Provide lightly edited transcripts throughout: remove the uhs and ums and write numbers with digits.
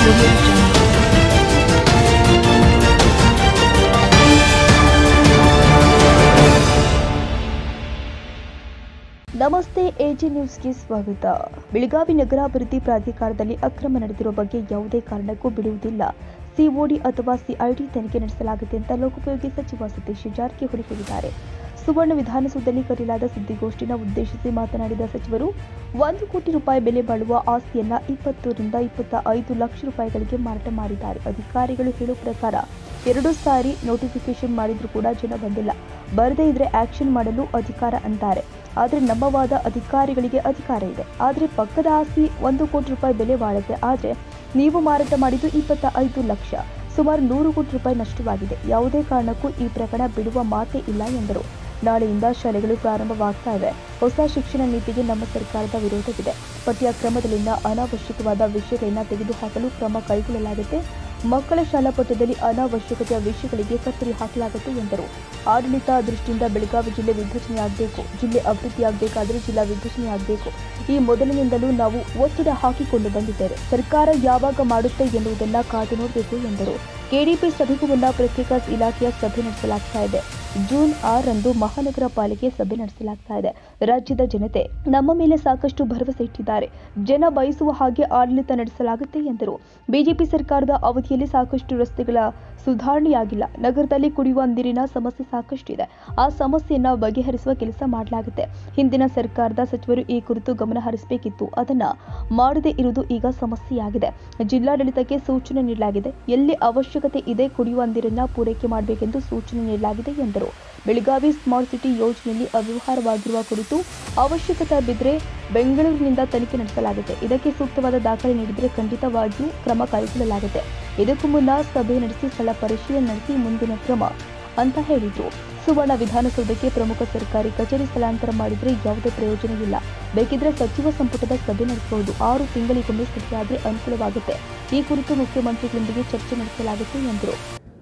ನಮಸ್ತೆ, ಎಜಿ ನ್ಯೂಸ್ಗೆ ಸ್ವಾಗತ. ಬೆಳಗಾವಿ ನಗರಾಭಿವೃದ್ಧಿ ಪ್ರಾಧಿಕಾರದಲ್ಲಿ ಅಕ್ರಮ ನಡೆದಿರುವ ಬಗ್ಗೆ ಯಾವುದೇ ಕಾರಣಕ್ಕೂ ಬಿಡುವುದಿಲ್ಲ. ಸಿಒಡಿ ಅಥವಾ ಸಿಐಡಿ ತನಿಖೆ ನಡೆಸಲಾಗಿದೆ ಅಂತ ಲೋಕೋಪಯೋಗಿ ಸಚಿವ ಸತೀಶ್ ಜಾರಕಿಹೊಳಿ ಹೇಳಿದ್ದಾರೆ. ಸುವರ್ಣ ವಿಧಾನಸೌಧದಲ್ಲಿ ಕರೆಯಲಾದ ಸುದ್ದಿಗೋಷ್ಠಿಯನ್ನು ಉದ್ದೇಶಿಸಿ ಮಾತನಾಡಿದ ಸಚಿವರು, 1 ಕೋಟಿ ರೂಪಾಯಿ ಬೆಲೆ ಬಾಳುವ ಆಸ್ತಿಯನ್ನ 20 ರಿಂದ 25 ಲಕ್ಷ ರೂಪಾಯಿಗಳಿಗೆ ಮಾರಾಟ ಮಾಡಿದ್ದಾರೆ. ಅಧಿಕಾರಿಗಳು ಹೇಳೋ ಪ್ರಕಾರ 2 ಸಾರಿ ನೋಟಿಫಿಕೇಶನ್ ಮಾಡಿದ್ರೂ ಕೂಡ ಜನ ಬಂದಿಲ್ಲ. ಬರದೇ ಇದ್ರೆ ಆಕ್ಷನ್ ಮಾಡಲು ಅಧಿಕಾರ ಅಂತಾರೆ. ಆದರೆ ನಮ್ಮ ವಾದ, ಅಧಿಕಾರಿಗಳಿಗೆ ಅಧಿಕಾರ ಇದೆ, ಆದರೆ ಪಕ್ಕದ ಆಸ್ತಿ 1 ಕೋಟಿ ರೂಪಾಯಿ ಬೆಲೆ ಬಾಳುತ್ತೆ. ಆದರೆ ನೀವು ಮಾರಾಟ ಮಾಡಿದ್ದು 25 ಲಕ್ಷ, ಸುಮಾರು 100 ಕೋಟಿ ರೂಪಾಯಿ ನಷ್ಟವಾಗಿದೆ. ಯಾವುದೇ ಕಾರಣಕ್ಕೂ ಈ ಪ್ರಕರಣ ಬಿಡುವ ಮಾತೇ ಇಲ್ಲ ಎಂದರು. ನಾಳೆಯಿಂದ ಶಾಲೆಗಳು ಪ್ರಾರಂಭವಾಗ್ತಾ ಇವೆ. ಹೊಸ ಶಿಕ್ಷಣ ನೀತಿಗೆ ನಮ್ಮ ಸರ್ಕಾರದ ವಿರೋಧವಿದೆ. ಪಠ್ಯಕ್ರಮದಲ್ಲಿನ ಅನಾವಶ್ಯಕವಾದ ವಿಷಯಗಳನ್ನು ತೆಗೆದುಹಾಕಲು ಕ್ರಮ ಕೈಗೊಳ್ಳಲಾಗುತ್ತೆ. ಮಕ್ಕಳ ಶಾಲಾ ಪಠ್ಯದಲ್ಲಿ ಅನಾವಶ್ಯಕತೆಯ ವಿಷಯಗಳಿಗೆ ಕತ್ತರಿ ಹಾಕಲಾಗುತ್ತೆ ಎಂದರು. ಆಡಳಿತ ದೃಷ್ಟಿಯಿಂದ ಬೆಳಗಾವಿ ಜಿಲ್ಲೆ ವಿಭಜನೆಯಾಗಬೇಕು. ಜಿಲ್ಲೆ ಅಭಿವೃದ್ಧಿಯಾಗಬೇಕಾದರೆ ಜಿಲ್ಲಾ ವಿಭಜನೆಯಾಗಬೇಕು. ಈ ಮೊದಲಿನಿಂದಲೂ ನಾವು ಒತ್ತಡ ಹಾಕಿಕೊಂಡು ಬಂದಿದ್ದೇವೆ. ಸರ್ಕಾರ ಯಾವಾಗ ಮಾಡುತ್ತೆ ಎನ್ನುವುದನ್ನು ಕಾದು ನೋಡಬೇಕು ಎಂದರು. ಕೆಡಿಪಿ ಸಭೆಗೂ ಮುನ್ನ ಪ್ರತ್ಯೇಕ ಇಲಾಖೆಯ ಸಭೆ ನಡೆಸಲಾಗ್ತಾ ಇದೆ. ಜೂನ್ 6ರಂದು ಮಹಾನಗರ ಪಾಲಿಕೆ ಸಭೆ ನಡೆಸಲಾಗ್ತಾ ಇದೆ. ರಾಜ್ಯದ ಜನತೆ ನಮ್ಮ ಮೇಲೆ ಸಾಕಷ್ಟು ಭರವಸೆ ಇಟ್ಟಿದ್ದಾರೆ. ಜನ ಬಯಸುವ ಹಾಗೆ ಆಡಳಿತ ನಡೆಸಲಾಗುತ್ತೆ ಎಂದರು. ಬಿಜೆಪಿ ಸರ್ಕಾರದ ಅವಧಿಯಲ್ಲಿ ಸಾಕಷ್ಟು ರಸ್ತೆಗಳ ಸುಧಾರಣೆಯಾಗಿಲ್ಲ. ನಗರದಲ್ಲಿ ಕುಡಿಯುವ ನೀರಿನ ಸಮಸ್ಯೆ ಸಾಕಷ್ಟು ಇದೆ. ಆ ಸಮಸ್ಯೆಯನ್ನ ಬಗೆಹರಿಸುವ ಕೆಲಸ ಮಾಡಲಾಗುತ್ತೆ. ಹಿಂದಿನ ಸರ್ಕಾರದ ಸಚಿವರು ಈ ಕುರಿತು ಗಮನ ಹರಿಸಬೇಕಿತ್ತು. ಅದನ್ನ ಮಾಡದೇ ಇರುವುದು ಈಗ ಸಮಸ್ಯೆಯಾಗಿದೆ. ಜಿಲ್ಲಾಡಳಿತಕ್ಕೆ ಸೂಚನೆ ನೀಡಲಾಗಿದೆ. ಎಲ್ಲಿ ಅವಶ್ಯಕತೆ ಇದೆ ಕುಡಿಯುವ ನೀರನ್ನ ಪೂರೈಕೆ ಮಾಡಬೇಕೆಂದು ಸೂಚನೆ ನೀಡಲಾಗಿದೆ ಎಂದರು. ಬೆಳಗಾವಿ ಸ್ಮಾರ್ಟ್ ಸಿಟಿ ಯೋಜನೆಯಲ್ಲಿ ಅವ್ಯವಹಾರವಾಗಿರುವ ಕುರಿತು ಅವಶ್ಯಕತೆ ಬಿದ್ದರೆ ಬೆಂಗಳೂರಿನಿಂದ ತನಿಖೆ ನಡೆಸಲಾಗುತ್ತೆ. ಇದಕ್ಕೆ ಸೂಕ್ತವಾದ ದಾಖಲೆ ನೀಡಿದರೆ ಖಂಡಿತವಾಗಿಯೂ ಕ್ರಮ ಕೈಗೊಳ್ಳಲಾಗುತ್ತೆ. ಇದಕ್ಕೂ ಮುನ್ನ ಸಭೆ ನಡೆಸಿ ಸ್ಥಳ ಪರಿಶೀಲನೆ ನಡೆಸಿ ಮುಂದಿನ ಕ್ರಮ ಅಂತ ಹೇಳಿದ್ರು. ಸುವರ್ಣ ವಿಧಾನಸೌಧಕ್ಕೆ ಪ್ರಮುಖ ಸರ್ಕಾರಿ ಕಚೇರಿ ಸ್ಥಳಾಂತರ ಮಾಡಿದರೆ ಯಾವುದೇ ಪ್ರಯೋಜನವಿಲ್ಲ. ಬೇಕಿದ್ರೆ ಸಚಿವ ಸಂಪುಟದ ಸಭೆ ನಡೆಸಬಹುದು. 6 ತಿಂಗಳಿಗೊಮ್ಮೆ ಸಭೆಯಾದರೆ ಅನುಕೂಲವಾಗುತ್ತೆ. ಈ ಕುರಿತು ಮುಖ್ಯಮಂತ್ರಿಗಳೊಂದಿಗೆ ಚರ್ಚೆ ನಡೆಸಲಾಗುತ್ತೆ ಎಂದರು.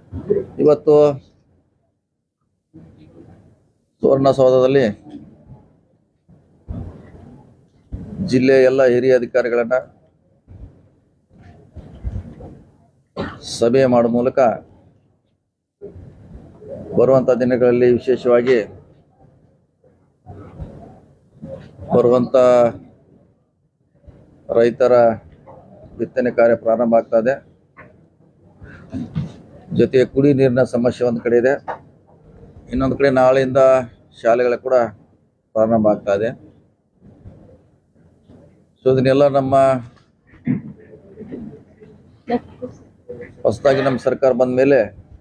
ಇವತ್ತು ಸುವರ್ಣಸೌಧದಲ್ಲಿ ಜಿಲ್ಲೆಯ ಎಲ್ಲ ಹಿರಿಯ ಅಧಿಕಾರಿಗಳನ್ನ ಸಭೆ ಮಾಡುವ ಮೂಲಕ ಬರುವಂಥ ದಿನಗಳಲ್ಲಿ ವಿಶೇಷವಾಗಿ ಬರುವಂಥ ರೈತರ ಬಿತ್ತನೆ ಕಾರ್ಯ ಪ್ರಾರಂಭ ಆಗ್ತಾ ಇದೆ. ಜೊತೆಗೆ ಕುಡಿ ನೀರಿನ ಸಮಸ್ಯೆ ಒಂದು ಕಡೆ ಇದೆ, ಇನ್ನೊಂದು ಕಡೆ ನಾಳೆಯಿಂದ ಶಾಲೆಗಳ ಕೂಡ ಪ್ರಾರಂಭ ಆಗ್ತಾ ಇದೆ. ಸೊ ಇದನ್ನೆಲ್ಲ ನಮ್ಮ ಹೊಸದಾಗಿ ನಮ್ಮ ಸರ್ಕಾರ ಬಂದ ಮೇಲೆ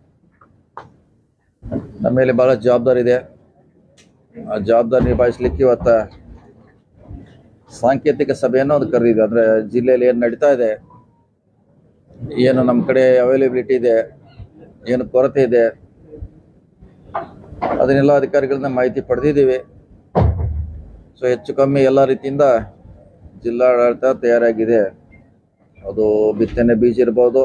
ನಮ್ಮ ಮೇಲೆ ಬಹಳ ಜವಾಬ್ದಾರಿ ಇದೆ. ಆ ಜವಾಬ್ದಾರಿ ನಿಭಾಯಿಸಲಿಕ್ಕೆ ಇವತ್ತು ಸಾಂಕೇತಿಕ ಸಭೆಯನ್ನು ಅದು ಕರೆದಿದೆ. ಅಂದರೆ ಜಿಲ್ಲೆಯಲ್ಲಿ ಏನು ನಡೀತಾ ಇದೆ, ಏನು ನಮ್ಮ ಕಡೆ ಅವೈಲೇಬಿಲಿಟಿ ಇದೆ, ಏನು ಕೊರತೆ ಇದೆ, ಅದನ್ನೆಲ್ಲ ಅಧಿಕಾರಿಗಳಿಂದ ಮಾಹಿತಿ ಪಡೆದಿದ್ದೀವಿ. ಸೊ ಹೆಚ್ಚು ಕಮ್ಮಿ ಎಲ್ಲ ರೀತಿಯಿಂದ ಜಿಲ್ಲಾಡಳಿತ ತಯಾರಾಗಿದೆ. ಅದು ಬಿತ್ತನೆ ಬೀಜ ಇರ್ಬೋದು,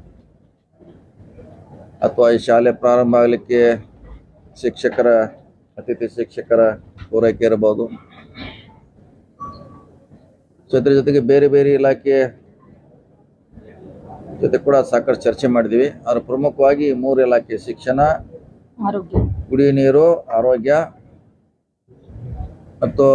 ಅಥವಾ ಈ ಶಾಲೆ ಪ್ರಾರಂಭ ಆಗಲಿಕ್ಕೆ ಶಿಕ್ಷಕರ, ಅತಿಥಿ ಶಿಕ್ಷಕರ ಪೂರೈಕೆ ಇರಬಹುದು. ಸೊ ಇದ್ರ ಜೊತೆಗೆ ಬೇರೆ ಬೇರೆ ಇಲಾಖೆ ಜೊತೆ ಕೂಡ ಸಾಕಷ್ಟು ಚರ್ಚೆ ಮಾಡಿದ್ದೀವಿ. ಅದರ ಪ್ರಮುಖವಾಗಿ 3 ಇಲಾಖೆ: ಶಿಕ್ಷಣ, ಕುಡಿಯುವ ನೀರು, ಆರೋಗ್ಯ ಮತ್ತು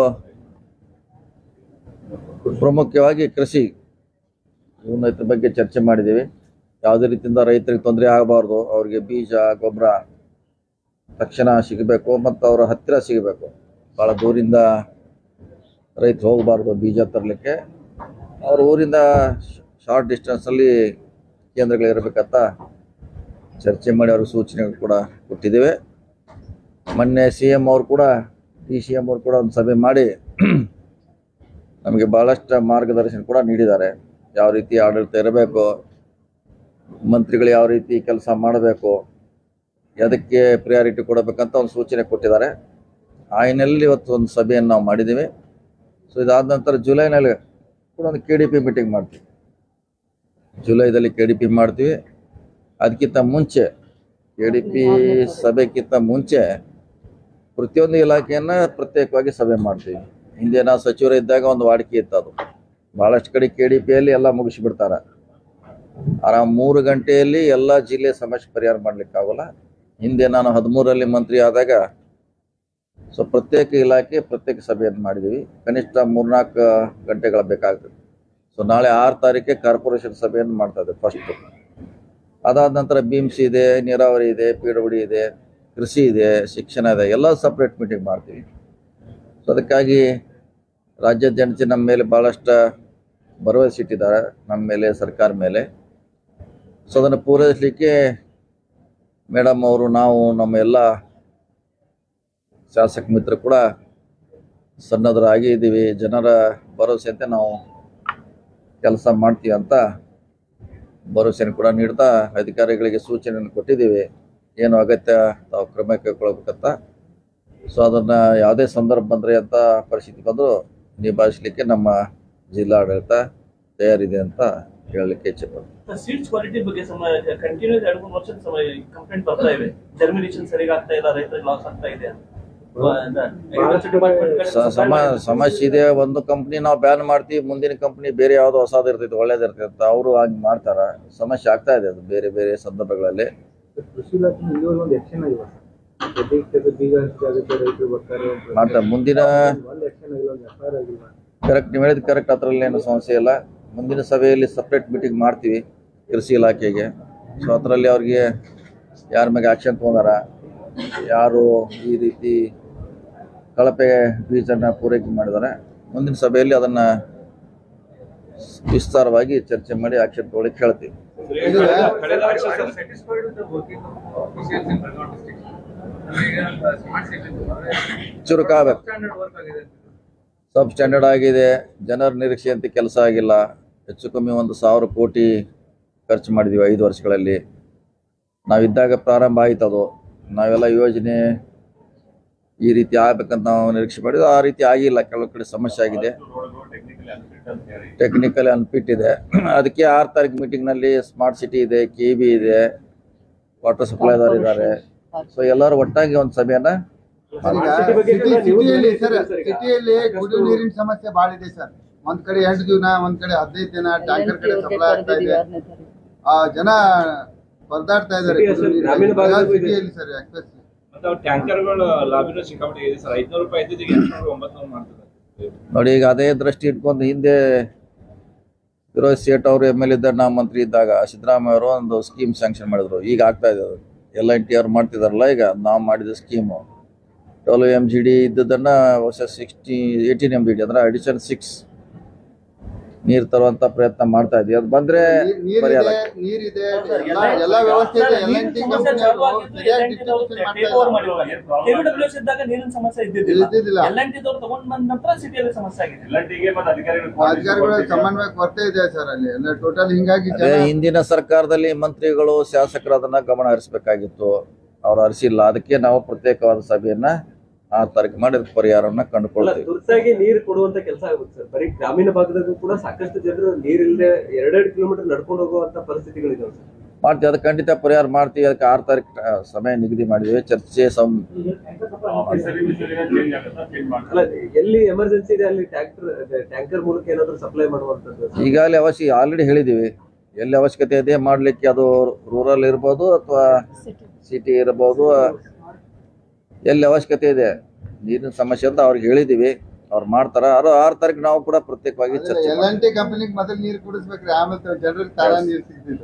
ಪ್ರಮುಖವಾಗಿ ಕೃಷಿ, ಇದ್ರ ಬಗ್ಗೆ ಚರ್ಚೆ ಮಾಡಿದ್ದೀವಿ. ಯಾವುದೇ ರೀತಿಯಿಂದ ರೈತರಿಗೆ ತೊಂದರೆ ಆಗಬಾರ್ದು, ಅವ್ರಿಗೆ ಬೀಜ ಗೊಬ್ಬರ ತಕ್ಷಣ ಸಿಗಬೇಕು ಮತ್ತು ಅವರ ಹತ್ತಿರ ಸಿಗಬೇಕು. ಭಾಳ ದೂರಿಂದ ರೈತರು ಹೋಗಬಾರ್ದು ಬೀಜ ತರಲಿಕ್ಕೆ. ಅವ್ರ ಊರಿಂದ ಶಾರ್ಟ್ ಡಿಸ್ಟೆನ್ಸಲ್ಲಿ ಕೇಂದ್ರಗಳಿರಬೇಕಂತ ಚರ್ಚೆ ಮಾಡಿ ಅವ್ರಿಗೆ ಸೂಚನೆಗಳು ಕೂಡ ಕೊಟ್ಟಿದ್ದೇವೆ. ಮೊನ್ನೆ CM ಅವರು ಕೂಡ, DCM ಅವರು ಕೂಡ ಒಂದು ಸಭೆ ಮಾಡಿ ನಮಗೆ ಭಾಳಷ್ಟು ಮಾರ್ಗದರ್ಶನ ಕೂಡ ನೀಡಿದ್ದಾರೆ. ಯಾವ ರೀತಿ ಆಡಳಿತ ಇರಬೇಕು, ಮಂತ್ರಿಗಳು ಯಾವ ರೀತಿ ಕೆಲಸ ಮಾಡಬೇಕು, ಅದಕ್ಕೆ ಪ್ರಿಯಾರಿಟಿ ಕೊಡಬೇಕಂತ ಒಂದು ಸೂಚನೆ ಕೊಟ್ಟಿದ್ದಾರೆ. ಆ ಹಿನ್ನೆಲೆಯಲ್ಲಿ ಇವತ್ತು ಒಂದು ಸಭೆಯನ್ನು ನಾವು ಮಾಡಿದ್ದೀವಿ. ಸೊ ಇದಾದ ನಂತರ ಜುಲೈನಲ್ಲಿ ಕೂಡ ಒಂದು KDP ಮೀಟಿಂಗ್ ಮಾಡ್ತೀವಿ. ಜುಲೈದಲ್ಲಿ KDP ಮಾಡ್ತೀವಿ. ಅದಕ್ಕಿಂತ ಮುಂಚೆ KDP ಸಭೆಗಿಂತ ಮುಂಚೆ ಪ್ರತಿಯೊಂದು ಇಲಾಖೆಯನ್ನು ಪ್ರತ್ಯೇಕವಾಗಿ ಸಭೆ ಮಾಡ್ತೀವಿ. ಹಿಂದೆ ನಾವು ಸಚಿವರು ಇದ್ದಾಗ ಒಂದು ವಾಡಿಕೆ ಇತ್ತು. ಅದು ಭಾಳಷ್ಟು ಕಡೆ KDPಯಲ್ಲಿ ಎಲ್ಲ ಮುಗಿಸಿಬಿಡ್ತಾರೆ. ಆರಾಮ್ 3 ಗಂಟೆಯಲ್ಲಿ ಎಲ್ಲ ಜಿಲ್ಲೆ ಸಮಸ್ಯೆ ಪರಿಹಾರ ಮಾಡ್ಲಿಕ್ಕಾಗಲ್ಲ. ಹಿಂದೆ ನಾನು 13ರಲ್ಲಿ ಮಂತ್ರಿ ಆದಾಗ ಪ್ರತ್ಯೇಕ ಇಲಾಖೆ ಪ್ರತ್ಯೇಕ ಸಭೆಯನ್ನು ಮಾಡಿದ್ದೀವಿ. ಕನಿಷ್ಠ 3-4 ಗಂಟೆಗಳ ಬೇಕಾಗ್ತದೆ. ನಾಳೆ 6 ತಾರೀಕಿಗೆ ಕಾರ್ಪೊರೇಷನ್ ಸಭೆಯನ್ನು ಮಾಡ್ತಾ ಇದೆ ಫಸ್ಟ್. ಅದಾದ ನಂತರ BMC ಇದೆ, ನೀರಾವರಿ ಇದೆ, PWD ಇದೆ, ಕೃಷಿ ಇದೆ, ಶಿಕ್ಷಣ ಇದೆ, ಎಲ್ಲ ಸಪ್ರೇಟ್ ಮೀಟಿಂಗ್ ಮಾಡ್ತೀವಿ. ಅದಕ್ಕಾಗಿ ರಾಜ್ಯದ ಜನತೆ ನಮ್ಮ ಮೇಲೆ ಭಾಳಷ್ಟು ಭರವಸೆ ಇಟ್ಟಿದ್ದಾರೆ, ನಮ್ಮ ಮೇಲೆ, ಸರ್ಕಾರ ಮೇಲೆ. ಅದನ್ನು ಪೂರೈಸಲಿಕ್ಕೆ ಮೇಡಮ್ ಅವರು, ನಾವು, ನಮ್ಮ ಎಲ್ಲ ಶಾಸಕ ಮಿತ್ರರು ಕೂಡ ಸನ್ನದ್ಧರಾಗಿ ಇದ್ದೀವಿ. ಜನರ ಭರವಸೆಯಂತೆ ನಾವು ಕೆಲಸ ಮಾಡ್ತೀವಿ ಅಂತ ಭರವಸೆಯನ್ನು ಕೂಡ ನೀಡ್ತಾ ಅಧಿಕಾರಿಗಳಿಗೆ ಸೂಚನೆಯನ್ನು ಕೊಟ್ಟಿದ್ದೀವಿ. ಏನು ಅಗತ್ಯ ತಾವು ಕ್ರಮ ಕೈಗೊಳ್ಳಬೇಕಂತ. ಅದನ್ನು ಯಾವುದೇ ಸಂದರ್ಭ ಬಂದರೆ ಅಂತ ಪರಿಸ್ಥಿತಿ ಬಂದರೂ ನಿಭಾಯಿಸಲಿಕ್ಕೆ ನಮ್ಮ ಜಿಲ್ಲಾಡಳಿತ ತಯಾರಿದೆ ಅಂತ ಹೇಳಲಿಕ್ಕೆ ಇಚ್ಛೆಪಡ್ತೀನಿ. ಸೀಡ್ಸ್ ಕ್ವಾಲಿಟಿ ಬಗ್ಗೆ ಕಂಟಿನ್ಯೂಸ್ 2-3 ವರ್ಷದ ಕಂಪ್ಲೇಂಟ್ ಬರ್ತಾ ಇದೆ. ಜರ್ಮಿನೇಷನ್ ಸರಿಯಾಗಿ ಆಗ್ತಾ ಇಲ್ಲ, ರೈತರಿಗೆ ಲಾಸ್ ಆಗ್ತಾ ಇದೆ. ಸಮಸ್ಯೆ ಇದೆ. ಒಂದು ಕಂಪ್ನಿ ನಾವು ಬ್ಯಾನ್ ಮಾಡ್ತೀವಿ, ಮುಂದಿನ ಕಂಪ್ನಿ ಬೇರೆ ಯಾವ್ದು ಹೊಸದು ಇರ್ತೈತೆ, ಒಳ್ಳೇದಿರ್ತೈತೆ ಅಂತ ಅವರು ಹಂಗೆ ಮಾಡ್ತಾರ. ಸಮಸ್ಯೆ ಆಗ್ತಾ ಇದೆ ಅದು ಬೇರೆ ಬೇರೆ ಸಂದರ್ಭಗಳಲ್ಲಿ. ಮಾಡ್ತಾರೆ ಮುಂದಿನ ಕರೆಕ್ಟ್, ನೀವು ಹೇಳಿದ ಕರೆಕ್ಟ್, ಅದರಲ್ಲಿ ಏನು ಸಮಸ್ಯೆ ಇಲ್ಲ. ಮುಂದಿನ ಸಭೆಯಲ್ಲಿ ಸಪ್ರೇಟ್ ಮೀಟಿಂಗ್ ಮಾಡ್ತೀವಿ ಕೃಷಿ ಇಲಾಖೆಗೆ. ಅದರಲ್ಲಿ ಅವ್ರಿಗೆ ಯಾರ ಮೇಲೆ ಆಕ್ಷನ್ ತೊಗೊಂಡಾರ, ಯಾರು ಈ ರೀತಿ ಕಳಪೆ ಬೀಜನ ಪೂರೈಕೆ ಮಾಡಿದ್ದಾರೆ, ಮುಂದಿನ ಸಭೆಯಲ್ಲಿ ಅದನ್ನು ವಿಸ್ತಾರವಾಗಿ ಚರ್ಚೆ ಮಾಡಿ ಆಕ್ಷನ್ ತಗೊಳ್ಳಿಕ್ಕೆ ಹೇಳ್ತೀವಿ. ಚುರುಕಾಗಬೇಕು, ಸಬ್ ಸ್ಟ್ಯಾಂಡರ್ಡ್ ಆಗಿದೆ. ಜನರ ನಿರೀಕ್ಷೆಯಂತೆ ಕೆಲಸ ಆಗಿಲ್ಲ. ಹೆಚ್ಚು ಕಮ್ಮಿ 1,000 ಕೋಟಿ ಖರ್ಚು ಮಾಡಿದ್ದೀವಿ 5 ವರ್ಷಗಳಲ್ಲಿ. ನಾವಿದ್ದಾಗ ಪ್ರಾರಂಭ ಆಯ್ತು ಅದು. ನಾವೆಲ್ಲ ಯೋಜನೆ ಈ ರೀತಿ ಆಗ್ಬೇಕಂತ ನಾವು ನಿರೀಕ್ಷೆ ಮಾಡಿದ್ವಿ, ಆ ರೀತಿ ಆಗಿಲ್ಲ. ಕೆಲವು ಕಡೆ ಸಮಸ್ಯೆ ಆಗಿದೆ, ಟೆಕ್ನಿಕಲಿ ಅನ್ಫಿಟ್ ಇದೆ. ಅದಕ್ಕೆ 6 ತಾರೀಕು ಮೀಟಿಂಗ್ನಲ್ಲಿ ಸ್ಮಾರ್ಟ್ ಸಿಟಿ ಇದೆ, KB ಇದೆ, ವಾಟರ್ ಸಪ್ಲೈದವ್ರು ಇದ್ದಾರೆ. ಎಲ್ಲರೂ ಒಟ್ಟಾಗಿ ಒಂದು ಸಭೆಯನ್ನ ಸಿಟಿಯಲ್ಲಿ ಕುಡಿಯುವ ನೀರಿನ ಸಮಸ್ಯೆ ಬಾಳ ಇದೆ ಸರ್. ಒಂದ್ ಕಡೆ 2 ದಿನ, ಒಂದ್ ಕಡೆ 15 ದಿನ ಟ್ಯಾಂಕರ್ ಕಡೆ ಸಪ್ಲೈ ಆಗ್ತಾ ಇದೆ. ಜನ ಪರದಾಡ್ತಾ ಇದ್ದಾರೆ ಸಿಟಿಯಲ್ಲಿ ಸರ್. ಟ್ಯಾಂಕರ್ಗಳು ಲಾಭಿನೂ ಸಿಕ್ಕಾಪಟ್ಟೆ ಇದೆ ಸರ್. 500 ರೂಪಾಯಿ ಇದ್ದಿದ್ದಕ್ಕೆ 800-900 ಮಾಡ್ತಾರೆ ನೋಡಿ. ಈಗ ಅದೇ ದೃಷ್ಟಿ ಇಟ್ಕೊಂಡು ಹಿಂದೆ ಫಿರೋಜ್ ಸೇಠ್ ಅವರು MLA ಇದ್ದಾಗ, ನಾವು ಮಂತ್ರಿ ಇದ್ದಾಗ ಸಿದ್ದರಾಮಯ್ಯ ಅವರು ಒಂದು ಸ್ಕೀಮ್ ಸ್ಯಾಂಕ್ಷನ್ ಮಾಡಿದ್ರು. ಈಗ ಆಗ್ತಾ ಇದೆ. LNT ಅವ್ರು ಮಾಡ್ತಿದಾರಲ್ಲ, ಈಗ ನಾವು ಮಾಡಿದ ಸ್ಕೀಮು 12 MGD ಇದ್ದದನ್ನ ಹೊಸ 18 MGD ಅಂದ್ರೆ ಅಡಿಷನ್ 6 ನೀರು ತರುವಂತ ಪ್ರಯತ್ನ ಮಾಡ್ತಾ ಇದ್ವಿ. ಅದು ಬಂದ್ರೆ ನೀರಿದೆ, ಎಲ್ಲ ವ್ಯವಸ್ಥೆ ಇದೆ. ಅಧಿಕಾರಿಗಳ ಸಮನ್ವಯ ಕೊರತೆ ಇದೆ ಸರ್ ಅಲ್ಲಿ ಎಲ್ಲ ಟೋಟಲ್. ಹಿಂಗಾಗಿ ಹಿಂದಿನ ಸರ್ಕಾರದಲ್ಲಿ ಮಂತ್ರಿಗಳು, ಶಾಸಕರು ಅದನ್ನ ಗಮನ ಹರಿಸಬೇಕಾಗಿತ್ತು. ಅವ್ರು ಹರಿಸಿಲ್ಲ. ಅದಕ್ಕೆ ನಾವು ಪ್ರತ್ಯೇಕವಾದ ಸಭೆಯನ್ನ 6 ತಾರೀಕು ಮಾಡಿ ಪರಿಹಾರವನ್ನ ಕಂಡುಕೊಳ್ತೀವಿ. ತುರ್ತಾಗಿ ನೀರು ಕೊಡುವಂತ ಕೆಲಸ ಆಗುತ್ತೆ ಸರ್. ಬರೀ ಗ್ರಾಮೀಣ ಭಾಗದಾಗೂ ಕೂಡ ಸಾಕಷ್ಟು ಜನರು ನೀರಿಲ್ಲದೆ 2-2 ಕಿಲೋಮೀಟರ್ ನಡ್ಕೊಂಡು ಹೋಗುವಂತ ಪರಿಸ್ಥಿತಿಗಳಿದಾವೆ ಸರ್. ಮಾಡ್ತೀವಿ, ಅದಕ್ಕೆ ಖಂಡಿತ ಪರಿಹಾರ ಮಾಡ್ತೀವಿ. ಅದಕ್ಕೆ 6 ತಾರೀಕು ಸಮಯ ನಿಗದಿ ಮಾಡಿದ್ವಿ. ಚರ್ಚೆ ಎಲ್ಲಿ ಎಮರ್ಜೆನ್ಸಿ ಇದೆ ಅಲ್ಲಿ ಟ್ಯಾಂಕರ್ ಮೂಲಕ ಏನಾದ್ರು ಸಪ್ಲೈ ಮಾಡುವಂತದ್ದು ಈಗಾಗಲೇ ಆಲ್ರೆಡಿ ಹೇಳಿದೀವಿ. ಎಲ್ಲಿ ಅವಶ್ಯಕತೆ ಇದೆ ಮಾಡ್ಲಿಕ್ಕೆ, ಅದು ರೂರಲ್ ಇರ್ಬೋದು ಅಥವಾ ಸಿಟಿ ಇರ್ಬೋದು, ಎಲ್ಲಿ ಅವಶ್ಯಕತೆ ಇದೆ ನೀರಿನ ಸಮಸ್ಯೆ ಅಂತ ಅವ್ರಿಗೆ ಹೇಳಿದೀವಿ. ಅವ್ರು ಮಾಡ್ತಾರ. 6 ತಾರೀಕು ನಾವು ಕೂಡ ಪ್ರತ್ಯೇಕವಾಗಿ ಚರ್ಚೆ LNT ಕಂಪನಿಗೆ ಮೊದಲು ನೀರು ಕುಡಿಸ್ಬೇಕ್ರಿ, ಆಮೇಲೆ ಜನರಿಗೆ ತಾರಾ ನೀರು ಸಿಗ್ತಿದೆ.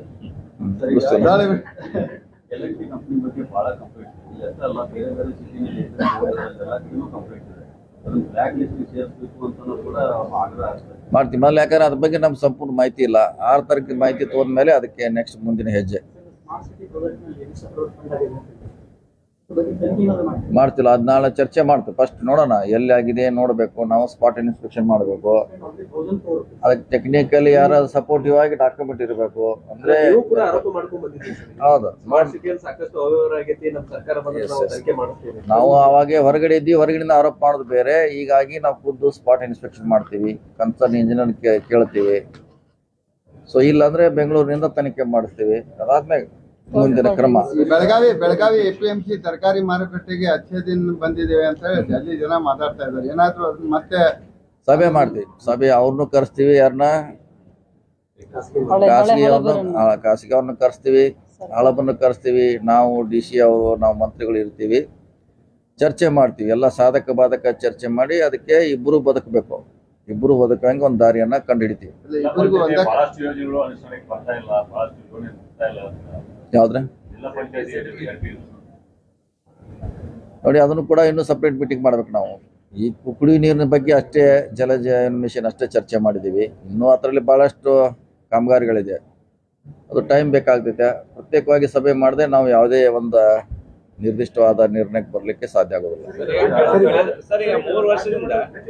ಮಾಡ್ತೀವಿ ಮೊದಲು. ಯಾಕಂದ್ರೆ ಅದ್ರ ಬಗ್ಗೆ ನಮ್ಗೆ ಸಂಪೂರ್ಣ ಮಾಹಿತಿ ಇಲ್ಲ. 6 ತಾರೀಕು ಮಾಹಿತಿ ತಗೊಂಡ್ಮೇಲೆ ಅದಕ್ಕೆ ನೆಕ್ಸ್ಟ್ ಮುಂದಿನ ಹೆಜ್ಜೆ ಮಾಡ್ತಿಲ್ಲ. ಅದ್ ನಾಳೆ ಚರ್ಚೆ ಮಾಡ್ತೀವಿ. ಫಸ್ಟ್ ನೋಡೋಣ ಎಲ್ಲಿ ಆಗಿದೆ ನೋಡ್ಬೇಕು. ನಾವು ಸ್ಪಾಟ್ ಇನ್ಸ್ಪೆಕ್ಷನ್ ಮಾಡಬೇಕು. ಅದಕ್ಕೆ ಟೆಕ್ನಿಕಲಿ ಯಾರ ಸಪೋರ್ಟಿವ್ ಆಗಿ ಡಾಕ್ಯುಮೆಂಟ್ ಇರಬೇಕು. ಅಂದ್ರೆ ಹೌದು, ನಾವು ಅವಾಗೆ ಹೊರಗಡೆ ಇದ್ದೀವಿ, ಹೊರಗಡೆಯಿಂದ ಆರೋಪ ಮಾಡೋದು ಬೇರೆ. ಹೀಗಾಗಿ ನಾವು ಖುದ್ದು ಸ್ಪಾಟ್ ಇನ್ಸ್ಪೆಕ್ಷನ್ ಮಾಡ್ತೀವಿ, ಕನ್ಸರ್ನ್ ಇಂಜಿನಿಯರ್ ಕೇಳ್ತೀವಿ. ಇಲ್ಲಾಂದ್ರೆ ಬೆಂಗಳೂರಿನಿಂದ ತನಿಖೆ ಮಾಡಿಸ್ತೀವಿ. ಅದಾದ್ಮೇಲೆ ಮುಂದಿನ ಕ್ರಮ. ಬೆಳಗಾವಿ APMC ತರಕಾರಿ ಮಾರುಕಟ್ಟೆಗೆ ಅಚ್ಚೇ ದಿನ ಬಂದಿದ್ದೇವೆ ಅಂತ ಹೇಳಿ ಅಲ್ಲಿ ಜನ ಮಾತಾಡ್ತಾ ಇದ್ದಾರೆ. ಏನಾದ್ರು ಮತ್ತೆ ಸಭೆ ಮಾಡ್ತೀವಿ. ಸಭೆ ಅವ್ರನ್ನೂ ಕರೆಸ್ತೀವಿ, ಯಾರನ್ನ ಖಾಸಗಿಯವ್ರನ್ನ ಕರೆಸ್ತೀವಿ, ಹಳಬನ್ನು ಕರೆಸ್ತೀವಿ, ನಾವು DC ಅವರು, ನಾವು ಮಂತ್ರಿಗಳು ಇರ್ತೀವಿ, ಚರ್ಚೆ ಮಾಡ್ತೀವಿ. ಎಲ್ಲ ಸಾಧಕ ಬಾಧಕ ಚರ್ಚೆ ಮಾಡಿ ಅದಕ್ಕೆ ಇಬ್ಬರು ಬದುಕಬೇಕು, ಇಬ್ಬರು ಬದುಕಂಗೆ ಒಂದು ದಾರಿಯನ್ನ ಕಂಡುಹಿಡಿತೀವಿ. ಬಹಳಷ್ಟು ಯೋಜನೆಗಳು ಅನುಷ್ಠಾನಕ್ಕೆ ಬರ್ತಾ ಇಲ್ಲ, ಬಹಳಷ್ಟು ಯೋಜನೆ ಬರ್ತಾ ಇಲ್ಲ. ಯಾವ್ದ್ರೆ ಜಿಲ್ಲಾ ಪಂಚಾಯತಿ ನೋಡಿ, ಅದನ್ನು ಕೂಡ ಇನ್ನೂ ಸಪ್ರೇಟ್ ಮೀಟಿಂಗ್ ಮಾಡ್ಬೇಕು ನಾವು. ಈ ಕುಡಿಯುವ ನೀರಿನ ಬಗ್ಗೆ ಅಷ್ಟೇ, ಜಲಜೀವನ ಮಿಷನ್ ಅಷ್ಟೇ ಚರ್ಚೆ ಮಾಡಿದ್ದೀವಿ. ಇನ್ನೂ ಅದರಲ್ಲಿ ಭಾಳಷ್ಟು ಕಾಮಗಾರಿಗಳಿದೆ, ಅದು ಟೈಮ್ ಬೇಕಾಗ್ತೈತೆ. ಪ್ರತ್ಯೇಕವಾಗಿ ಸಭೆ ಮಾಡದೆ ನಾವು ಯಾವುದೇ ಒಂದು ನಿರ್ದಿಷ್ಟವಾದ ನಿರ್ಣಯಕ್ಕೆ ಬರಲಿಕ್ಕೆ ಸಾಧ್ಯ ಆಗೋದಿಲ್ಲ. ಸರ್, ಈಗ 3 ವರ್ಷದಿಂದ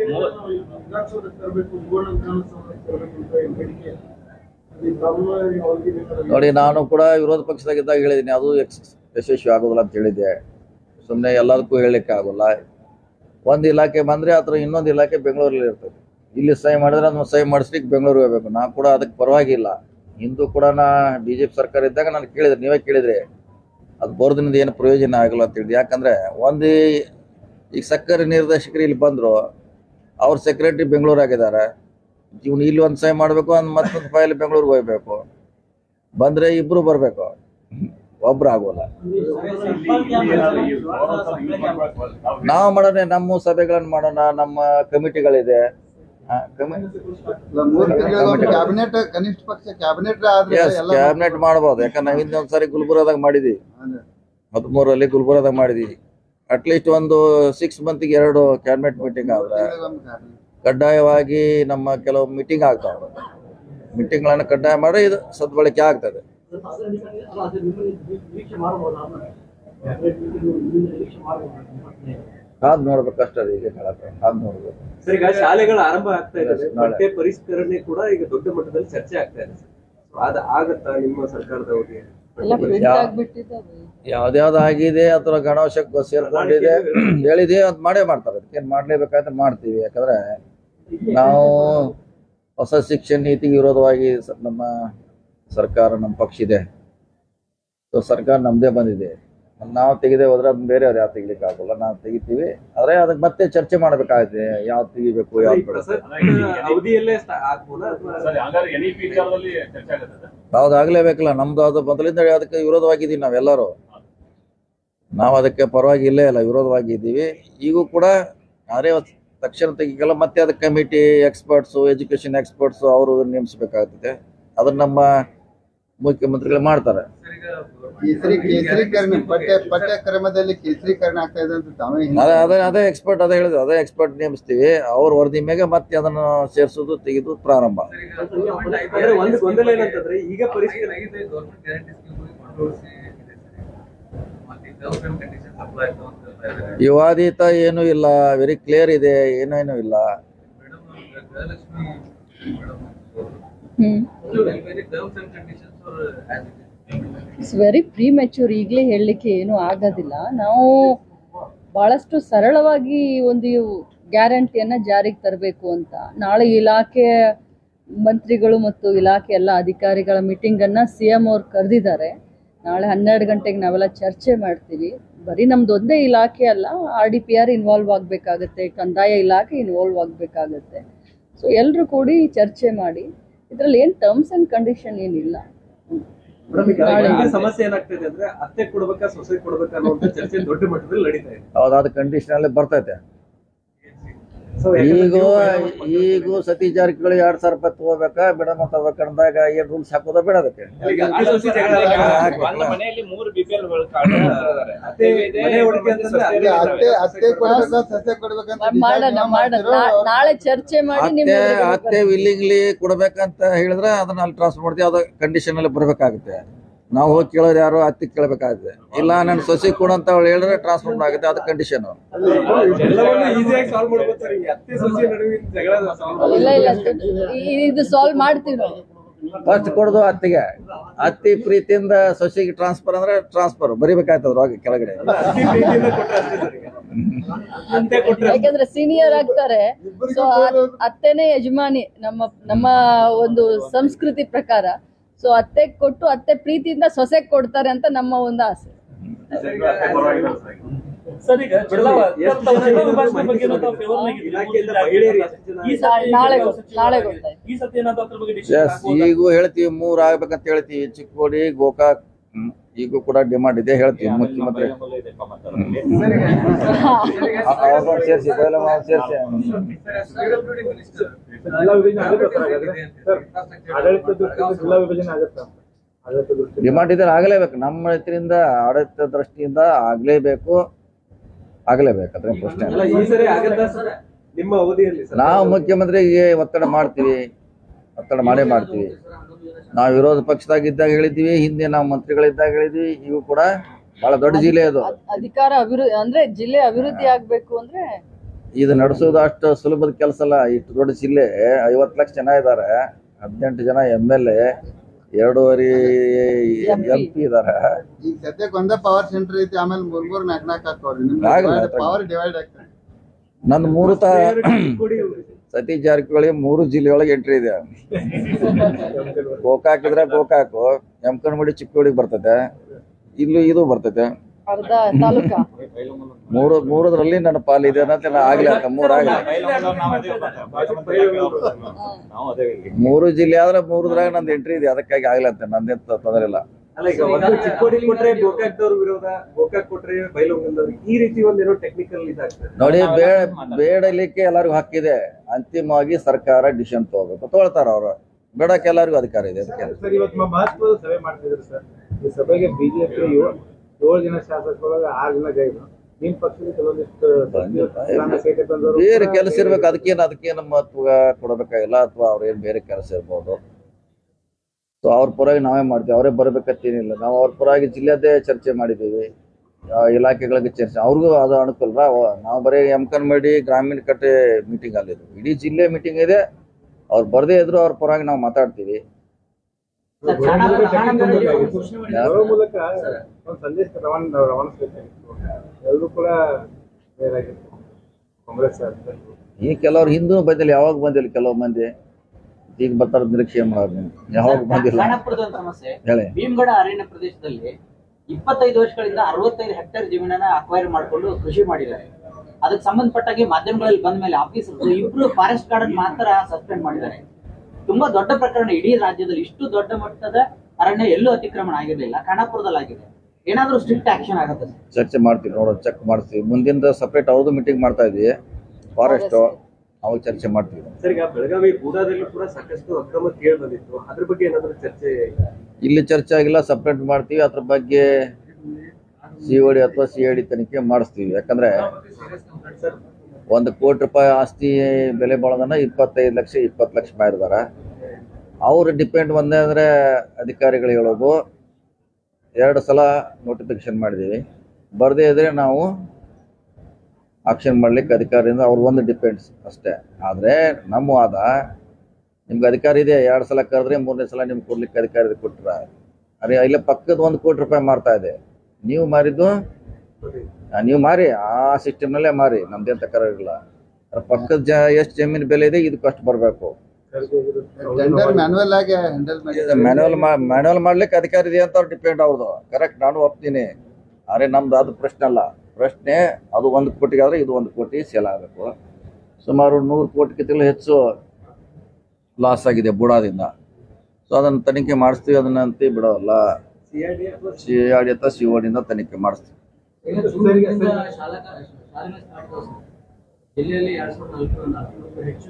ನೋಡಿ, ನಾನು ಕೂಡ ವಿರೋಧ ಪಕ್ಷದಾಗಿದ್ದಾಗ ಹೇಳಿದ್ದೀನಿ, ಅದು ಯಶಸ್ವಿ ಆಗೋದಿಲ್ಲ ಅಂತ ಹೇಳಿದ್ದೆ. ಸುಮ್ಮನೆ ಎಲ್ಲದಕ್ಕೂ ಹೇಳಲಿಕ್ಕೆ ಆಗೋಲ್ಲ. ಒಂದು ಇಲಾಖೆ ಬಂದರೆ ಅದರ ಇನ್ನೊಂದು ಇಲಾಖೆ ಬೆಂಗಳೂರಲ್ಲಿ ಇರ್ತದೆ. ಇಲ್ಲಿ ಸಹಿ ಮಾಡಿದ್ರೆ ಅದನ್ನು ಸಹಿ ಮಾಡಿಸ್ಲಿಕ್ಕೆ ಬೆಂಗಳೂರಿಗೆ ಹೋಗ್ಬೇಕು. ನಾನು ಕೂಡ ಅದಕ್ಕೆ ಪರವಾಗಿಲ್ಲ. ಹಿಂದೂ ಕೂಡ BJP ಸರ್ಕಾರ ಇದ್ದಾಗ ನಾನು ಕೇಳಿದ್ರೆ, ನೀವೇ ಕೇಳಿದ್ರೆ, ಅದು ಬೋರ್ದಿನಿಂದ ಏನು ಪ್ರಯೋಜನ ಆಗಲ್ಲ ಅಂತ ಹೇಳಿದೆ. ಯಾಕಂದರೆ ಈಗ ಸಕ್ಕರೆ ನಿರ್ದೇಶಕರು ಇಲ್ಲಿ ಬಂದರು, ಅವ್ರ ಸೆಕ್ರೆಟರಿ ಬೆಂಗಳೂರಾಗಿದ್ದಾರೆ. ಇವನು ಇಲ್ಲಿ ಒಂದು ಸಹಿ ಮಾಡಬೇಕು, ಮತ್ತೊಂದು ಫೈಲ್ ಬೆಂಗಳೂರಿಗೆ ಹೋಗ್ಬೇಕು. ಬಂದರೆ ಇಬ್ಬರು ಬರಬೇಕು, ಒಬ್ರು ಆಗೋಲ್ಲ. ನಾವು ಮಾಡೋಣ, ನಮ್ಮ ಸಭೆಗಳನ್ನು ಮಾಡೋಣ, ನಮ್ಮ ಕಮಿಟಿಗಳಿದೆ. ಕ್ಯಾಬಿನೆಟ್ ಮಾಡ್ಬೋದು. ಯಾಕಂದ್ರೆ ನಾವು ಹಿಂದೆ ಒಂದ್ಸರಿ ಗುಲ್ಬರ್ಗಾದಾಗ ಮಾಡಿದ್ವಿ, 13ರಲ್ಲಿ ಗುಲ್ಬರ್ಗಾದಾಗ ಮಾಡಿದ್ವಿ. ಅಟ್ಲೀಸ್ಟ್ ಒಂದು 6 ಮಂತಿಗೆ 2 ಕ್ಯಾಬಿನೆಟ್ ಮೀಟಿಂಗ್ ಆದ್ರೆ ಕಡ್ಡಾಯವಾಗಿ ನಮ್ಮ ಕೆಲವು ಮೀಟಿಂಗ್ ಆಗ್ತಾವೆ. ಮೀಟಿಂಗ್ಗಳನ್ನು ಕಡ್ಡಾಯ ಮಾಡಿ ಇದು ಸದ್ಬಳಕೆ ಆಗ್ತದೆ. ಕಾದ್ ನೋಡ್ಬೇಕಷ್ಟೇ, ಈಗ ಕಾದ್ ನೋಡ್ಬೇಕು. ಸರ್, ಈಗ ಶಾಲೆಗಳ ಆರಂಭ ಆಗ್ತಾ ಇದೆ, ಪಠ್ಯ ಪರಿಷ್ಕರಣೆ ಕೂಡ ಈಗ ದೊಡ್ಡ ಮಟ್ಟದಲ್ಲಿ ಚರ್ಚೆ ಆಗ್ತಾ ಇದೆ. ಅದ ಆಗತ್ತಾ ನಿಮ್ಮ ಸರ್ಕಾರದವರಿಗೆ? ಯಾವ್ದ್ಯಾವ್ದು ಆಗಿದೆ ಅಥವಾ ಗಣವಶಕ್ಕೆ ಸೇರ್ಕೊಂಡಿದೆ ಹೇಳಿದೆ ಅಂತ ಮಾಡೇ ಮಾಡ್ತಾರೆ. ಅದಕ್ಕೇನು ಮಾಡ್ಲೇಬೇಕಾದ್ರೆ ಮಾಡ್ತೀವಿ. ಯಾಕಂದ್ರೆ ನಾವು ಹೊಸ ಶಿಕ್ಷಣ ನೀತಿಗೆ ವಿರೋಧವಾಗಿ ನಮ್ಮ ಸರ್ಕಾರ, ನಮ್ಮ ಪಕ್ಷ ಇದೆ. ಸೊ ಸರ್ಕಾರ ನಮ್ದೇ ಬಂದಿದೆ. ನಾವು ತೆಗೆದೇ ಹೋದ್ರೆ ಅದನ್ನ ಬೇರೆಯವ್ರು ಯಾರು ತೆಗಿಲಿಕ್ಕೆ ಆಗೋಲ್ಲ. ನಾವು ತೆಗಿತೀವಿ, ಆದ್ರೆ ಅದಕ್ಕೆ ಮತ್ತೆ ಚರ್ಚೆ ಮಾಡ್ಬೇಕಾಗುತ್ತೆ, ಯಾವ್ದು ತೆಗಿಬೇಕು, ಯಾವ್ದು ಯಾವ್ದು ಆಗ್ಲೇಬೇಕಲ್ಲ. ನಮ್ದು ಅದು ಮೊದಲಿಂದ ಅದಕ್ಕೆ ವಿರೋಧವಾಗಿದ್ದೀವಿ ನಾವೆಲ್ಲರೂ. ನಾವು ಅದಕ್ಕೆ ಪರವಾಗಿ ಇಲ್ಲೇ ಇಲ್ಲ, ವಿರೋಧವಾಗಿದ್ದೀವಿ. ಈಗೂ ಕೂಡ ಯಾರೇ ತಕ್ಷಣ ತೆಗಿಕಲ್ಲ, ಮತ್ತೆ ಅದಕ್ಕೆ ಕಮಿಟಿ, ಎಕ್ಸ್ಪರ್ಟ್ಸು, ಎಜುಕೇಶನ್ ಎಕ್ಸ್ಪರ್ಟ್ಸು ಅವರು ನೇಮಿಸಬೇಕಾಗ್ತದೆ. ಅದನ್ನ ನಮ್ಮ ಮುಖ್ಯಮಂತ್ರಿಗಳು ಮಾಡ್ತಾರೆ. ಕೇಸರೀಕರಣ ಪಠ್ಯಕ್ರಮದಲ್ಲಿ ಕೇಸರೀಕರಣ ಆಗ್ತಾ ಇದೆ ಅಂತ ತಾವೇ ಅದೇ ಎಕ್ಸ್ಪರ್ಟ್ ಅದೇ ಹೇಳಿದ್ರು. ಅದೇ ಎಕ್ಸ್ಪರ್ಟ್ ನೇಮಿಸ್ತೀವಿ. ಅವ್ರ ವರದಿ ಮೇಲೆ ಮತ್ತೆ ಅದನ್ನು ಸೇರಿಸೋದು, ತೆಗೆದು ಪ್ರಾರಂಭ. ಒಂದು ಗೊಂದಲ ಏನಂತಂದ್ರೆ, ಈಗ ಪರಿಸ್ಥಿತಿ ವಿವಾದಿತ ಏನೂ ಇಲ್ಲ, ವೆರಿ ಕ್ಲಿಯರ್ ಇದೆ, ಏನೇನು ಇಲ್ಲ. It's very premature. ಈಗಲೇ ಹೇಳಲಿಕ್ಕೆ ಏನೂ ಆಗೋದಿಲ್ಲ. ನಾವು ಭಾಳಷ್ಟು ಸರಳವಾಗಿ ಒಂದು ಗ್ಯಾರಂಟಿಯನ್ನು ಜಾರಿಗೆ ತರಬೇಕು ಅಂತ ನಾಳೆ ಇಲಾಖೆ ಮಂತ್ರಿಗಳು ಮತ್ತು ಇಲಾಖೆ ಎಲ್ಲ ಅಧಿಕಾರಿಗಳ ಮೀಟಿಂಗನ್ನು CM ಅವ್ರು ಕರೆದಿದ್ದಾರೆ. ನಾಳೆ 12 ಗಂಟೆಗೆ ನಾವೆಲ್ಲ ಚರ್ಚೆ ಮಾಡ್ತೀವಿ. ಬರೀ ನಮ್ದು ಒಂದೇ ಇಲಾಖೆ ಅಲ್ಲ, RDPR ಇನ್ವಾಲ್ವ್ ಆಗಬೇಕಾಗತ್ತೆ, ಕಂದಾಯ ಇಲಾಖೆ ಇನ್ವಾಲ್ವ್ ಆಗಬೇಕಾಗತ್ತೆ. ಸೊ ಎಲ್ಲರೂ ಕೂಡಿ ಚರ್ಚೆ ಮಾಡಿ, ಇದರಲ್ಲಿ ಏನು ಟರ್ಮ್ಸ್ ಆ್ಯಂಡ್ ಕಂಡೀಷನ್ ಏನಿಲ್ಲ. ಸಮಸ್ಯೆ ಏನಾಗ್ತದೆ ಅಂದ್ರೆ, ಅತ್ತೆ ಕೊಡ್ಬೇಕಾ ಸೊಸೆ ಕೊಡ್ಬೇಕಾ ಅನ್ನೋ ಚರ್ಚೆ ದೊಡ್ಡ ಮಟ್ಟದಲ್ಲಿ ನಡೀತಾ ಇದೆ. ಹೌದಾದ ಕಂಡೀಷನ್ ಅಲ್ಲೇ ಬರ್ತೈತೆ. ಈಗ ಸತೀಶ್ ಜಾರಕಿಹೊಳಿ 2,000 ರೂಪಾಯಿ ತಗೋಬೇಕಾ ಬಿಡಮ ತಗೋಬೇಕಂದಾಗ ಏನ್ ರೂಲ್ಸ್ ಹಾಕೋದ ಬೇಡ? ಅದಕ್ಕೆ ಮನೆಯಲ್ಲಿ 3 BPL ನಾಳೆ ಚರ್ಚೆ ಮಾಡಿ ಅತ್ತೆ ವಿಲ್ಲಿಂಗ್ಲಿ ಕೊಡ್ಬೇಕಂತ ಹೇಳಿದ್ರೆ ಅದನ್ನ ಅಲ್ಲಿ ಟ್ರಾನ್ಸ್ಫರ್ ಮಾಡ್ತೀವಿ. ಅದು ಕಂಡೀಷನ್ ಅಲ್ಲಿ ಬರ್ಬೇಕಾಗುತ್ತೆ. ನಾವು ಹೋಗಿ ಕೇಳೋರು ಯಾರು ಅತ್ತಿ ಕೇಳಬೇಕಾಗುತ್ತೆ. ಇಲ್ಲ ನನ್ನ ಸೊಸಿ ಕೊಡು ಅಂತ ಅವ್ಳು ಹೇಳಿದ್ರೆ ಟ್ರಾನ್ಸ್ಫರ್ ಆಗುತ್ತೆ. ಅದು ಕಂಡೀಷನ್. ಇದು ಸಾಲ್ವ್ ಮಾಡ್ತೀವಿ ನಾವು. ಫಸ್ಟ್ ಕೊಡೋದು ಅತ್ತಿಗೆ, ಅತ್ತಿ ಪ್ರೀತಿಯಿಂದ ಸೊಸಿಗೆ ಟ್ರಾನ್ಸ್ಫರ್ ಅಂದ್ರೆ ಟ್ರಾನ್ಸ್ಫರ್ ಬರಿಬೇಕಾಗ್ತದ್ರ ಹೋಗಿ ಕೆಳಗಡೆ. ಯಾಕಂದ್ರೆ ಸೀನಿಯರ್ ಆಗ್ತಾರೆ. ಸೊ ಅತ್ತೆನೇ ಯಜಮಾನಿ ನಮ್ಮ ಒಂದು ಸಂಸ್ಕೃತಿ ಪ್ರಕಾರ. ಸೊ ಅತ್ತೆ ಕೊಟ್ಟು ಅತ್ತೆ ಪ್ರೀತಿಯಿಂದ ಸೊಸೆ ಕೊಡ್ತಾರೆ ಅಂತ ನಮ್ಮ ಒಂದು ಆಸೆ. ಸರ್ ಈಗ ಜಿಲ್ಲಾ ವಿಭಾಗದ ಬಗ್ಗೆ ಇಲಾಖೆಯಿಂದ ಮಹಿಳೆಯರು ಎಷ್ಟು ಜನ ಈ ಸತಿ ನಾಳೆ ಈ ಗೊತ್ತಾಯ್ತು. ಸತಿ ಏನಾದ್ರು ಅದ್ರ ಬಗ್ಗೆ decision ಈಗೂ ಹೇಳ್ತೀವಿ 3 ಆಗ್ಬೇಕಂತ ಹೇಳ್ತೀವಿ. ಚಿಕ್ಕೋಡಿ, ಗೋಕಾಕ್ ಈಗೂ ಕೂಡ ಡಿಮಾಂಡ್ ಇದೆ ಹೇಳ್ತೀವಿ. ಮುಖ್ಯಮಂತ್ರಿ ಸೇರಿಸಿ ಸೇರಿಸಿ ಡಿಮಾಂಡ್ ಇದೆ, ಆಗಲೇಬೇಕು. ನಮ್ಮ ರೈತರಿಂದ ಆಡಳಿತ ದೃಷ್ಟಿಯಿಂದ ಆಗಲೇಬೇಕು ಅದ್ರ ಪ್ರಶ್ನೆ ಅಲ್ಲ, ಈ ಸರಿ ಆಗತ್ತಾ ಸರ್ ನಿಮ್ಮ ಅವಧಿಯಲ್ಲಿ ಸರ್? ನಾವು ಮುಖ್ಯಮಂತ್ರಿಗೆ ಒತ್ತಡ ಮಾಡ್ತೀವಿ, ಒತ್ತಡ ಮಾಡೇ ಮಾಡ್ತೀವಿ. ನಾವು ವಿರೋಧ ಪಕ್ಷದಾಗಿದ್ದಾಗ ಹೇಳಿದ್ವಿ, ಹಿಂದೆ ನಾವು ಮಂತ್ರಿಗಳಿದ್ದಾಗ ಹೇಳಿದ್ವಿ. ಇವು ಕೂಡ ಬಹಳ ದೊಡ್ಡ ಜಿಲ್ಲೆ ಅದು. ಅಧಿಕಾರ ಅಭಿವೃದ್ಧಿ ಅಂದ್ರೆ ಜಿಲ್ಲೆ ಅಭಿವೃದ್ಧಿ ಆಗ್ಬೇಕು ಅಂದ್ರೆ ಇದು ನಡೆಸೋದು ಅಷ್ಟು ಸುಲಭದ ಕೆಲಸ ಅಲ್ಲ. ಇಷ್ಟು ದೊಡ್ಡ ಜಿಲ್ಲೆ, 50 ಲಕ್ಷ ಜನ ಇದ್ದಾರೆ, 18 ಜನ MLA, 2.5 MP ಇದಾರೆ. ಈಗ ಸದ್ಯಕ್ಕೆ ಒಂದೇ ಪವರ್ ಸೆಂಟರ್ ಐತಿ, ಆಮೇಲೆ 3 4 ಹಾಕವ್ರಿ. ಆಗಲ್ಲ. ಪವರ್ ಡಿವೈಡ್ ಆಗ್ತದೆ. ನನ್ನ ಮೂಲತಃ ಸತೀಶ್ ಜಾರಕಿಹೊಳಿ 3 ಜಿಲ್ಲೆಯೊಳಗೆ ಎಂಟ್ರಿ ಇದೆ. ಗೋಕಾಕ್ ಇದ್ರೆ ಗೋಕಾಕು, ಯಮಕನಮಡಿ ಚಿಕ್ಕೋಡಿಗೆ ಬರ್ತದೆ, ಇಲ್ಲೂ ಇದು ಬರ್ತದೆ. ಅರ್ಧ ತಾಲೂಕ ಮೂರರಲ್ಲಿ ನನ್ನ ಪಾಲಿದೆ ಅಂತ ಆಗ್ಲಿ ಅಂತ 3 ಆಗ್ಲಿ. 3 ಜಿಲ್ಲೆ ಆದ್ರೆ 3 ನಂದು ಎಂಟ್ರಿ ಇದೆ, ಅದಕ್ಕಾಗಿ ಆಗ್ಲಿ ಅಂತ ನಂದೇನ್ ತೊಂದರೆ ಇಲ್ಲ. ಅಲ್ಲ, ಈಗ ಒಂದು ಚಿಕ್ಕೋಡಿ ಕೊಟ್ರೆ ಗೋಕಾಕ್ದವ್ರು ವಿರೋಧ, ಗೋಕಾಕ್ ಕೊಟ್ರೆ ಬೈಲಹೊಂಗಲದವ್ರು, ಈ ರೀತಿ ಒಂದೇನೋ ಟೆಕ್ನಿಕಲ್ ಇದಾಗ್ತದೆ ನೋಡಿ. ಬೇಡಲಿಕ್ಕೆ ಎಲ್ಲರಿಗೂ ಹಕ್ಕಿದೆ, ಅಂತಿಮವಾಗಿ ಸರ್ಕಾರ ಡಿಸಿಷನ್ ತಗೋಬೇಕು, ತಗೊಳ್ತಾರ ಅವ್ರು. ಬೇಡಕ್ಕೆ ಎಲ್ಲರಿಗೂ ಅಧಿಕಾರ ಇದೆ. ಅದಕ್ಕೆ ಸರ್, ಇವತ್ತು ಮಹತ್ವದ ಸಭೆ ಮಾಡ್ತಿದ್ರು ಸರ್. ಈ ಸಭೆಗೆ ಬಿಜೆಪಿ 7 ಜನ ಶಾಸಕರೊಳಗೆ 6 ಜನ ಗೈರು. ನಿಮ್ ಪಕ್ಷದ ಕೆಲವೊಂದಿಷ್ಟು ಬೇರೆ ಕೆಲಸ ಇರ್ಬೇಕು, ಅದಕ್ಕೇನು ಮಹತ್ವ ಕೊಡಬೇಕಾಗಿಲ್ಲ. ಅಥವಾ ಅವ್ರೇನ್ ಬೇರೆ ಕೆಲಸ ಇರ್ಬೋದು. ಸೊ ಅವ್ರ ಪರವಾಗಿ ನಾವೇ ಮಾಡ್ತೀವಿ, ಅವರೇ ಬರ್ಬೇಕಂತೇನಿಲ್ಲ. ನಾವು ಅವ್ರ ಪರವಾಗಿ ಜಿಲ್ಲೆದೇ ಚರ್ಚೆ ಮಾಡಿದ್ದೀವಿ, ಇಲಾಖೆಗಳಿಗೆ ಚರ್ಚೆ. ಅವ್ರಿಗೂ ಅದು ಅನುಕೂಲ. ನಾವು ಬರೀ ಯಮಕನಮಡಿ ಗ್ರಾಮೀಣ ಕಟ್ಟೆ ಮೀಟಿಂಗ್ ಅಲ್ಲಿದ್ದು, ಇಡೀ ಜಿಲ್ಲೆ ಮೀಟಿಂಗ್ ಇದೆ. ಅವ್ರು ಬರದೇ ಇದ್ರು ಅವ್ರ ಪರವಾಗಿ ನಾವು ಮಾತಾಡ್ತೀವಿ. ಬರೋ ಮೂಲಕ ಒಂದು ಸಂದೇಶ ರವಾನಿಸಬೇಕಾಗಿತ್ತು. ಎಲ್ಲರೂ ಕೂಡ ಕಾಂಗ್ರೆಸ್ ಈ ಕೆಲವ್ರು ಹಿಂದೂ ಬಂದಿಲ್ಲ, ಯಾವಾಗ ಬಂದಿಲ್ಲ. ಕೆಲವು ಮಂದಿ ಈಗ ಬರ್ತಾರ, ನಿರೀಕ್ಷೆ ಮಾಡೋರು. ನೀವು ಯಾವಾಗ ಬಂದಿಲ್ಲ ಸಮಸ್ಯೆ. ಹೇಳಿ. ಭೀಮಗಡ ಅರಣ್ಯ ಪ್ರದೇಶದಲ್ಲಿ 25 ವರ್ಷಗಳಿಂದ 65 ಹೆಕ್ಟೇರ್ ಜಮೀನನ್ನ ಅಕ್ವೈರ್ ಮಾಡಿಕೊಂಡು ಕೃಷಿ ಮಾಡಿದ್ದಾರೆ. ಅದಕ್ಕೆ ಸಂಬಂಧಪಟ್ಟಾಗಿ ಮಾಧ್ಯಮಗಳಲ್ಲಿ ಬಂದ ಮೇಲೆ ಆಫೀಸರ್ಸ್ 2 ಫಾರೆಸ್ಟ್ ಗಾರ್ಡನ್ ಮಾತ್ರ ಸಸ್ಪೆಂಡ್ ಮಾಡಿದ್ದಾರೆ. ತುಂಬಾ ದೊಡ್ಡ ಪ್ರಕರಣ. ಇಡೀ ರಾಜ್ಯದಲ್ಲಿ ಇಷ್ಟು ದೊಡ್ಡ ಮಟ್ಟದ ಅರಣ್ಯ ಎಲ್ಲೂ ಅತಿಕ್ರಮಣ ಆಗಿರಲಿಲ್ಲ, ಖಾನಾಪುರದಲ್ಲಿ ಆಗಿದೆ. ಏನಾದ್ರೂ ಸ್ಟ್ರಿಕ್ಟ್ ಆಕ್ಷನ್ ಆಗುತ್ತೆ? ಚರ್ಚೆ ಮಾಡ್ತೀವಿ, ನೋಡೋದು ಚೆಕ್ ಮಾಡ್ತೀವಿ. ಮುಂದಿನ ಸಪ್ರೇಟ್ ಅವ್ರದ್ದು ಮೀಟಿಂಗ್ ಮಾಡ್ತಾ ಇದ್ವಿ, ಫಾರೆಸ್ಟ್, ಅವಾಗ ಚರ್ಚೆ ಮಾಡ್ತೀವಿ. ಸರ್, ಈಗ ಬೆಳಗಾವಿ ಗೂಡಾದಲ್ಲೂ ಕೂಡ ಸಾಕಷ್ಟು ಅಕ್ರಮ ಕೇಳಿ ಬಂದಿತ್ತು. ಅದ್ರ ಬಗ್ಗೆ ಏನಾದ್ರು ಚರ್ಚೆ? ಇಲ್ಲಿ ಚರ್ಚೆ ಆಗಿಲ್ಲ, ಸಪ್ರೇಟ್ ಮಾಡ್ತೀವಿ. ಅದ್ರ ಬಗ್ಗೆ COD ಅಥವಾ CID ತನಿಖೆ ಮಾಡಿಸ್ತೀವಿ. ಯಾಕಂದ್ರೆ 1 ಕೋಟಿ ರೂಪಾಯಿ ಆಸ್ತಿ ಬೆಲೆ ಬಾಳೋದನ್ನ 25 ಲಕ್ಷ 20 ಲಕ್ಷ ಮಾಡಿದಾರ. ಅವ್ರು ಡಿಪೆಂಡ್ ಒಂದೇ ಅಂದ್ರೆ ಅಧಿಕಾರಿಗಳು ಹೇಳೋದು. 2 ಸಲ ನೋಟಿಫಿಕೇಶನ್ ಮಾಡಿದೀವಿ, ಬರದೇ ಇದ್ರೆ ನಾವು ಆಕ್ಷನ್ ಮಾಡ್ಲಿಕ್ಕೆ ಅಧಿಕಾರಿಯಿಂದ ಅವ್ರು ಒಂದು ಡಿಪೆಂಡ್ಸ್ ಅಷ್ಟೇ. ಆದ್ರೆ ನಮ್ಮ ವಾದ, ನಿಮ್ಗೆ ಅಧಿಕಾರ ಇದೆ, 2 ಸಲ ಕರೆದ್ರೆ 3ನೇ ಸಲ ನಿಮ್ಗೆ ಕೊಡ್ಲಿಕ್ಕೆ ಅಧಿಕಾರ ಕೊಟ್ರ. ಅರೆ ಇಲ್ಲ, ಪಕ್ಕದ 1 ಕೋಟಿ ರೂಪಾಯಿ ಮಾರ್ತಾ ಇದೆ, ನೀವು ಮಾರಿದ್ದು ನೀವು ಮಾರಿ, ಆ ಸಿಸ್ಟಮ್ನಲ್ಲೇ ಮಾರಿ, ನಮ್ದೇನ್ ತಕರ ಇಲ್ಲ. ಪಕ್ಕದ ಎಷ್ಟು ಜಮೀನು ಬೆಲೆ ಇದೆ ಇದಕ್ಕೆ ಅಷ್ಟು ಬರಬೇಕು. ಮ್ಯಾನುವಲ್ ಮಾಡ್ಲಿಕ್ಕೆ ಅಧಿಕಾರ ಇದೆ ಅಂತ ಅವ್ರು ಡಿಪೆಂಡ್. ಅವ್ರದ್ದು ಕರೆಕ್ಟ್, ನಾನು ಒಪ್ತೀನಿ. ಆದ್ರೆ ನಮ್ದು ಅದು ಪ್ರಶ್ನೆ ಅಲ್ಲ. ಪ್ರಶ್ನೆ ಅದು 1 ಕೋಟಿಗೆ ಆದ್ರೆ ಇದು 1 ಕೋಟಿ ಸೇಲ್ ಆಗಬೇಕು. ಸುಮಾರು 100 ಕೋಟಿಗಿಂತಲೂ ಹೆಚ್ಚು ಲಾಸ್ ಆಗಿದೆ ಬುಡಾದಿಂದ. ಸೊ ಅದನ್ನು ತನಿಖೆ ಮಾಡಿಸ್ತೀವಿ, ಅದನ್ನಂತೆ ಬಿಡೋಲ್ಲ. CID ಅಥವಾ COD ಇಂದ ತನಿಖೆ ಮಾಡಿಸ್ತೀವಿ. ಜಿಲ್ಲೆಯಲ್ಲಿ 2004 ಹೆಚ್ಚು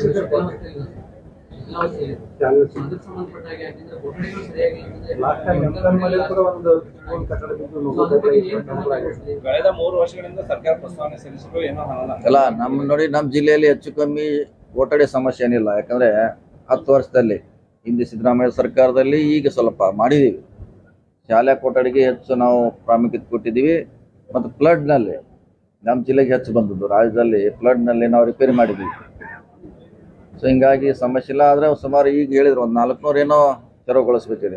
ಕಳೆದ 3 ವರ್ಷಗಳಿಂದ ಸರ್ಕಾರ ಪ್ರಸ್ತಾವನೆ ಸಲ್ಲಿಸಲು ಏನೋ ಅಲ್ಲ. ನೋಡಿ, ನಮ್ಮ ಜಿಲ್ಲೆಯಲ್ಲಿ ಹೆಚ್ಚು ಕಮ್ಮಿ ಕೊಠಡಿ ಸಮಸ್ಯೆ ಏನಿಲ್ಲ. ಯಾಕಂದ್ರೆ 10 ವರ್ಷದಲ್ಲಿ ಹಿಂದೆ ಸಿದ್ದರಾಮಯ್ಯ ಸರ್ಕಾರದಲ್ಲಿ ಈಗ ಸ್ವಲ್ಪ ಮಾಡಿದೀವಿ. ಶಾಲೆ ಕೊಠಡಿಗೆ ಹೆಚ್ಚು ನಾವು ಪ್ರಾಮುಖ್ಯತೆ ಕೊಟ್ಟಿದ್ದೀವಿ. ಮತ್ತು ಫ್ಲಡ್ನಲ್ಲಿ ನಮ್ಮ ಜಿಲ್ಲೆಗೆ ಹೆಚ್ಚು ಬಂದದ್ದು. ರಾಜ್ಯದಲ್ಲಿ ಫ್ಲಡ್ನಲ್ಲಿ ನಾವು ರಿಪೇರಿ ಮಾಡಿದ್ದೀವಿ. ಸೊ ಹಿಂಗಾಗಿ ಸಮಸ್ಯೆ ಇಲ್ಲ. ಆದರೆ ಸುಮಾರು ಈಗ ಹೇಳಿದ್ರು 400 ಏನೋ ತೆರವುಗೊಳಿಸ್ಬೇಕಿದೆ.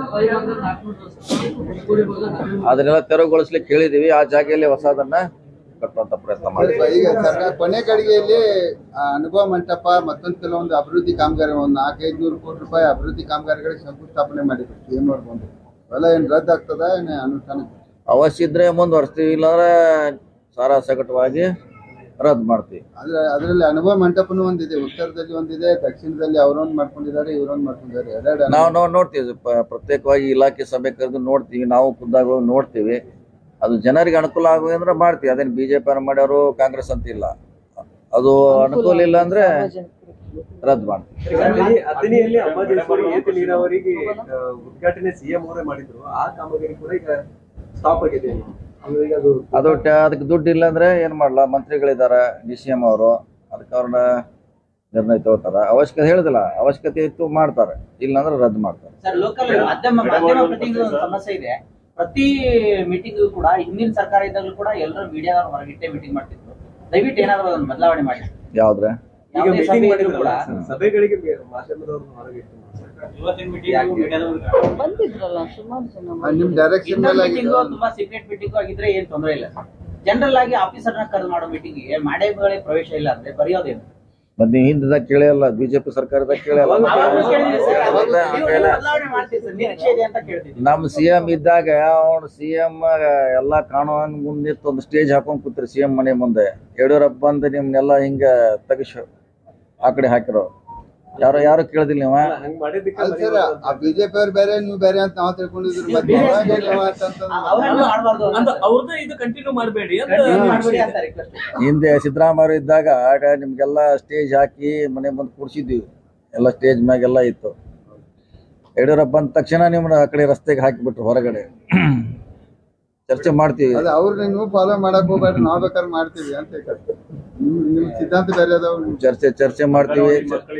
ಅದನ್ನೆಲ್ಲ ತೆರವುಗೊಳಿಸ್ಲಿಕ್ಕೆ ಹೇಳಿದೀವಿ. ಆ ಜಾಗೆಯಲ್ಲಿ ಹೊಸದನ್ನ ಕಟ್ಟುವಂತ ಪ್ರಯತ್ನ ಮಾಡಿದ್ವಿ. ಈಗ ಸರ್ಕಾರ ಕೊನೆ ಗಳಿಗೆಯಲ್ಲಿ ಅನುಭವ ಮಂಟಪ ಮತ್ತೊಂದು ಕೆಲವೊಂದು ಅಭಿವೃದ್ಧಿ ಕಾಮಗಾರಿ 400-500 ಕೋಟಿ ರೂಪಾಯಿ ಅಭಿವೃದ್ಧಿ ಕಾಮಗಾರಿಗಳಿಗೆ ಶಂಕುಸ್ಥಾಪನೆ ಮಾಡಿದ್ರು. ಏನ್ ಮಾಡ್ಬೋದು? ಅವೆಲ್ಲ ಏನ್ ರದ್ದು ಆಗ್ತದ, ಏನ್ ಅನುಷ್ಠಾನ? ಅವಶ್ಯ ಇದ್ರೆ ಮುಂದುವರಿಸ್ತೀವಿ, ಇಲ್ಲಾಂದ್ರೆ ಸಾರಾಸಗಟವಾಗಿ ರದ್ದು ಮಾಡ್ತೀವಿ. ಅದರಲ್ಲಿ ಅನುಭವ ಮಂಟಪನೂ ಒಂದಿದೆ, ಉತ್ತರದಲ್ಲಿ ಒಂದಿದೆ, ದಕ್ಷಿಣದಲ್ಲಿ ಅವರೊಂದು ಮಾಡ್ಕೊಂಡಿದ್ದಾರೆ, ಇವರೊಂದು ಮಾಡ್ಕೊಂಡಿದ್ದಾರೆ. ಎರಡು ನಾವು ನೋಡ್ತೀವಿ, ಪ್ರತ್ಯೇಕವಾಗಿ ಇಲಾಖೆ ಸಭೆ ಕರೆದು ನೋಡ್ತೀವಿ, ನಾವು ಖುದ್ದಾಗಿ ನೋಡ್ತೀವಿ. ಅದು ಜನರಿಗೆ ಅನುಕೂಲ ಆಗುವ ಅಂದ್ರೆ ಮಾಡ್ತೀವಿ. ಅದೇನು ಬಿಜೆಪಿ ಮಾಡೋರು ಕಾಂಗ್ರೆಸ್ ಅಂತ ಇಲ್ಲ, ಅದು ಅನುಕೂಲ ಇಲ್ಲ ಅಂದ್ರೆ ರದ್ದು ಮಾಡ್ತೀವಿ. ಅಥಣಿಯಲ್ಲಿ ಅಂಬಾದೇಶ್ವರಿ ಏತ ನೀರಾವರಿಗೆ ಉದ್ಘಾಟನೆ ಸಿಎಂ ಅವರೇ ಮಾಡಿದ್ರು, ಆ ಕಾಮಗಾರಿ ಕೂಡ ಈಗ ಸ್ಟಾಪ್ ಆಗಿದೆ. ಅದಕ್ಕೆ ದುಡ್ಡು ಇಲ್ಲ ಅಂದ್ರೆ ಏನ್ ಮಾಡಲ್ಲ, ಮಂತ್ರಿಗಳಿದ್ದಾರೆ DCM ಅವರು, ಅದಕ್ಕೆ ಅವ್ರನ್ನ ನಿರ್ಣಯ ತಗೋತಾರ. ಅವಶ್ಯಕತೆ ಹೇಳಿದಿಲ್ಲ, ಅವಶ್ಯಕತೆ ಇತ್ತು ಮಾಡ್ತಾರೆ, ಇಲ್ಲ ಅಂದ್ರೆ ರದ್ದು ಮಾಡ್ತಾರೆ. ಸರ್, ಲೋಕಲ್ ಮಾಧ್ಯಮ ಪ್ರತಿನಿಧಿಗಳ ಸಮಸ್ಯೆ ಇದೆ. ಪ್ರತಿ ಮೀಟಿಂಗ್ ಕೂಡ ಹಿಂದಿನ ಸರ್ಕಾರ ಇದ್ದಾಗಲೂ ಕೂಡ ಎಲ್ಲರೂ ಮೀಡಿಯಾದವ್ರು ಹೊರಗಿಟ್ಟೆ ಮೀಟಿಂಗ್ ಮಾಡ್ತಿದ್ರು. ದಯವಿಟ್ಟು ಏನಾದ್ರು ಒಂದು ಬದಲಾವಣೆ ಮಾಡಿ. ಯಾವ್ದ್ರೆ ಈಗ ಮೀಟಿಂಗ್ ಮಾಡಿದ್ರು ಕೂಡ ಸಭೆಗಳಿಗೆ ಮಾಧ್ಯಮದವ್ರನ್ನ ಹೊರಗಿಟ್ಟು ಬಂದಿದ್ರಲ್ಲ ಸುಮಾರು ಜನ. ನಿಮ್ ಡೈರೆಕ್ಷನ್ ತುಂಬಾ ಸೀಕ್ರೆಟ್ ಮೀಟಿಂಗ್ ಆಗಿದ್ರೆ ಏನ್ ತೊಂದರೆ ಇಲ್ಲ. ಜನರಲ್ ಆಗಿ ಆಫೀಸರ್ನ ಕರೆದು ಮಾಡೋ ಮೀಟಿಂಗ್ ಮಾಧ್ಯಮಗಳೇ ಪ್ರವೇಶ ಇಲ್ಲ ಅಂದ್ರೆ ಬರೆಯೋದೇನು? ಮತ್ತೆ ನೀವು ಹಿಂದದಾಗ ಕೇಳಿಯಲ್ಲ, ಬಿಜೆಪಿ ಸರ್ಕಾರದಾಗ ಕೇಳಿಯಲ್ಲ. ನಮ್ CM ಇದ್ದಾಗ ಅವನು CM ಎಲ್ಲಾ ಕಾಣುವಂಗ್ ಮುಂದೆ ಒಂದು ಸ್ಟೇಜ್ ಹಾಕೊಂಡ್ ಕೂತ್ರಿ CM ಮನೆ ಮುಂದೆ. ಯಡಿಯೂರಪ್ಪ ಬಂದು ನಿಮ್ನೆಲ್ಲಾ ಹಿಂಗ ತೆಗಿಸ್ ಆ ಕಡೆ ಹಾಕಿರೋ, ಯಾರು ಕೇಳಿದಿಲ್ಲ ನೀವು. ಸರ್, ಆ ಬಿಜೆಪಿ ಅವ್ರು ಬೇರೆ ನೀವು ಬೇರೆ ಅಂತ ನಾವು ತಿಳ್ಕೊಂಡಿದ್ರು. ಅವ್ರದ್ದು ಇದು ಕಂಟಿನ್ಯೂ ಮಾಡಬೇಡಿ ಹಿಂದೆ ಸಿದ್ದರಾಮಯ್ಯ ಇದ್ದಾಗ ನಿಮ್ಗೆಲ್ಲಾ ಸ್ಟೇಜ್ ಹಾಕಿ ಮನೆ ಮುಂದೆ ಕೂರ್ಸಿದ್ವಿ, ಎಲ್ಲ ಸ್ಟೇಜ್ ಮ್ಯಾಗೆಲ್ಲ ಇತ್ತು. ಯಡಿಯೂರಪ್ಪ ಬಂದ ತಕ್ಷಣ ನಿಮ್ಮನ್ನ ಆ ಕಡೆ ರಸ್ತೆಗೆ ಹಾಕಿಬಿಟ್ರು ಹೊರಗಡೆ. ಚರ್ಚೆ ಮಾಡ್ತೀವಿ. ಅವ್ರನ್ನ ನೀವು ಫಾಲೋ ಮಾಡಕ್ ಹೋಗ್ಬೇಡ್ರಿ, ನಾವ್ ಬೇಕಾದ್ರೆ ಮಾಡ್ತೀವಿ ಅಂತ ಹೇಳ್ತಾರೆ. ನಿಮ್ ಸಿದ್ಧಾಂತ ಬೇರೆ ಅದಾವ. ಚರ್ಚೆ ಮಾಡ್ತೀವಿ.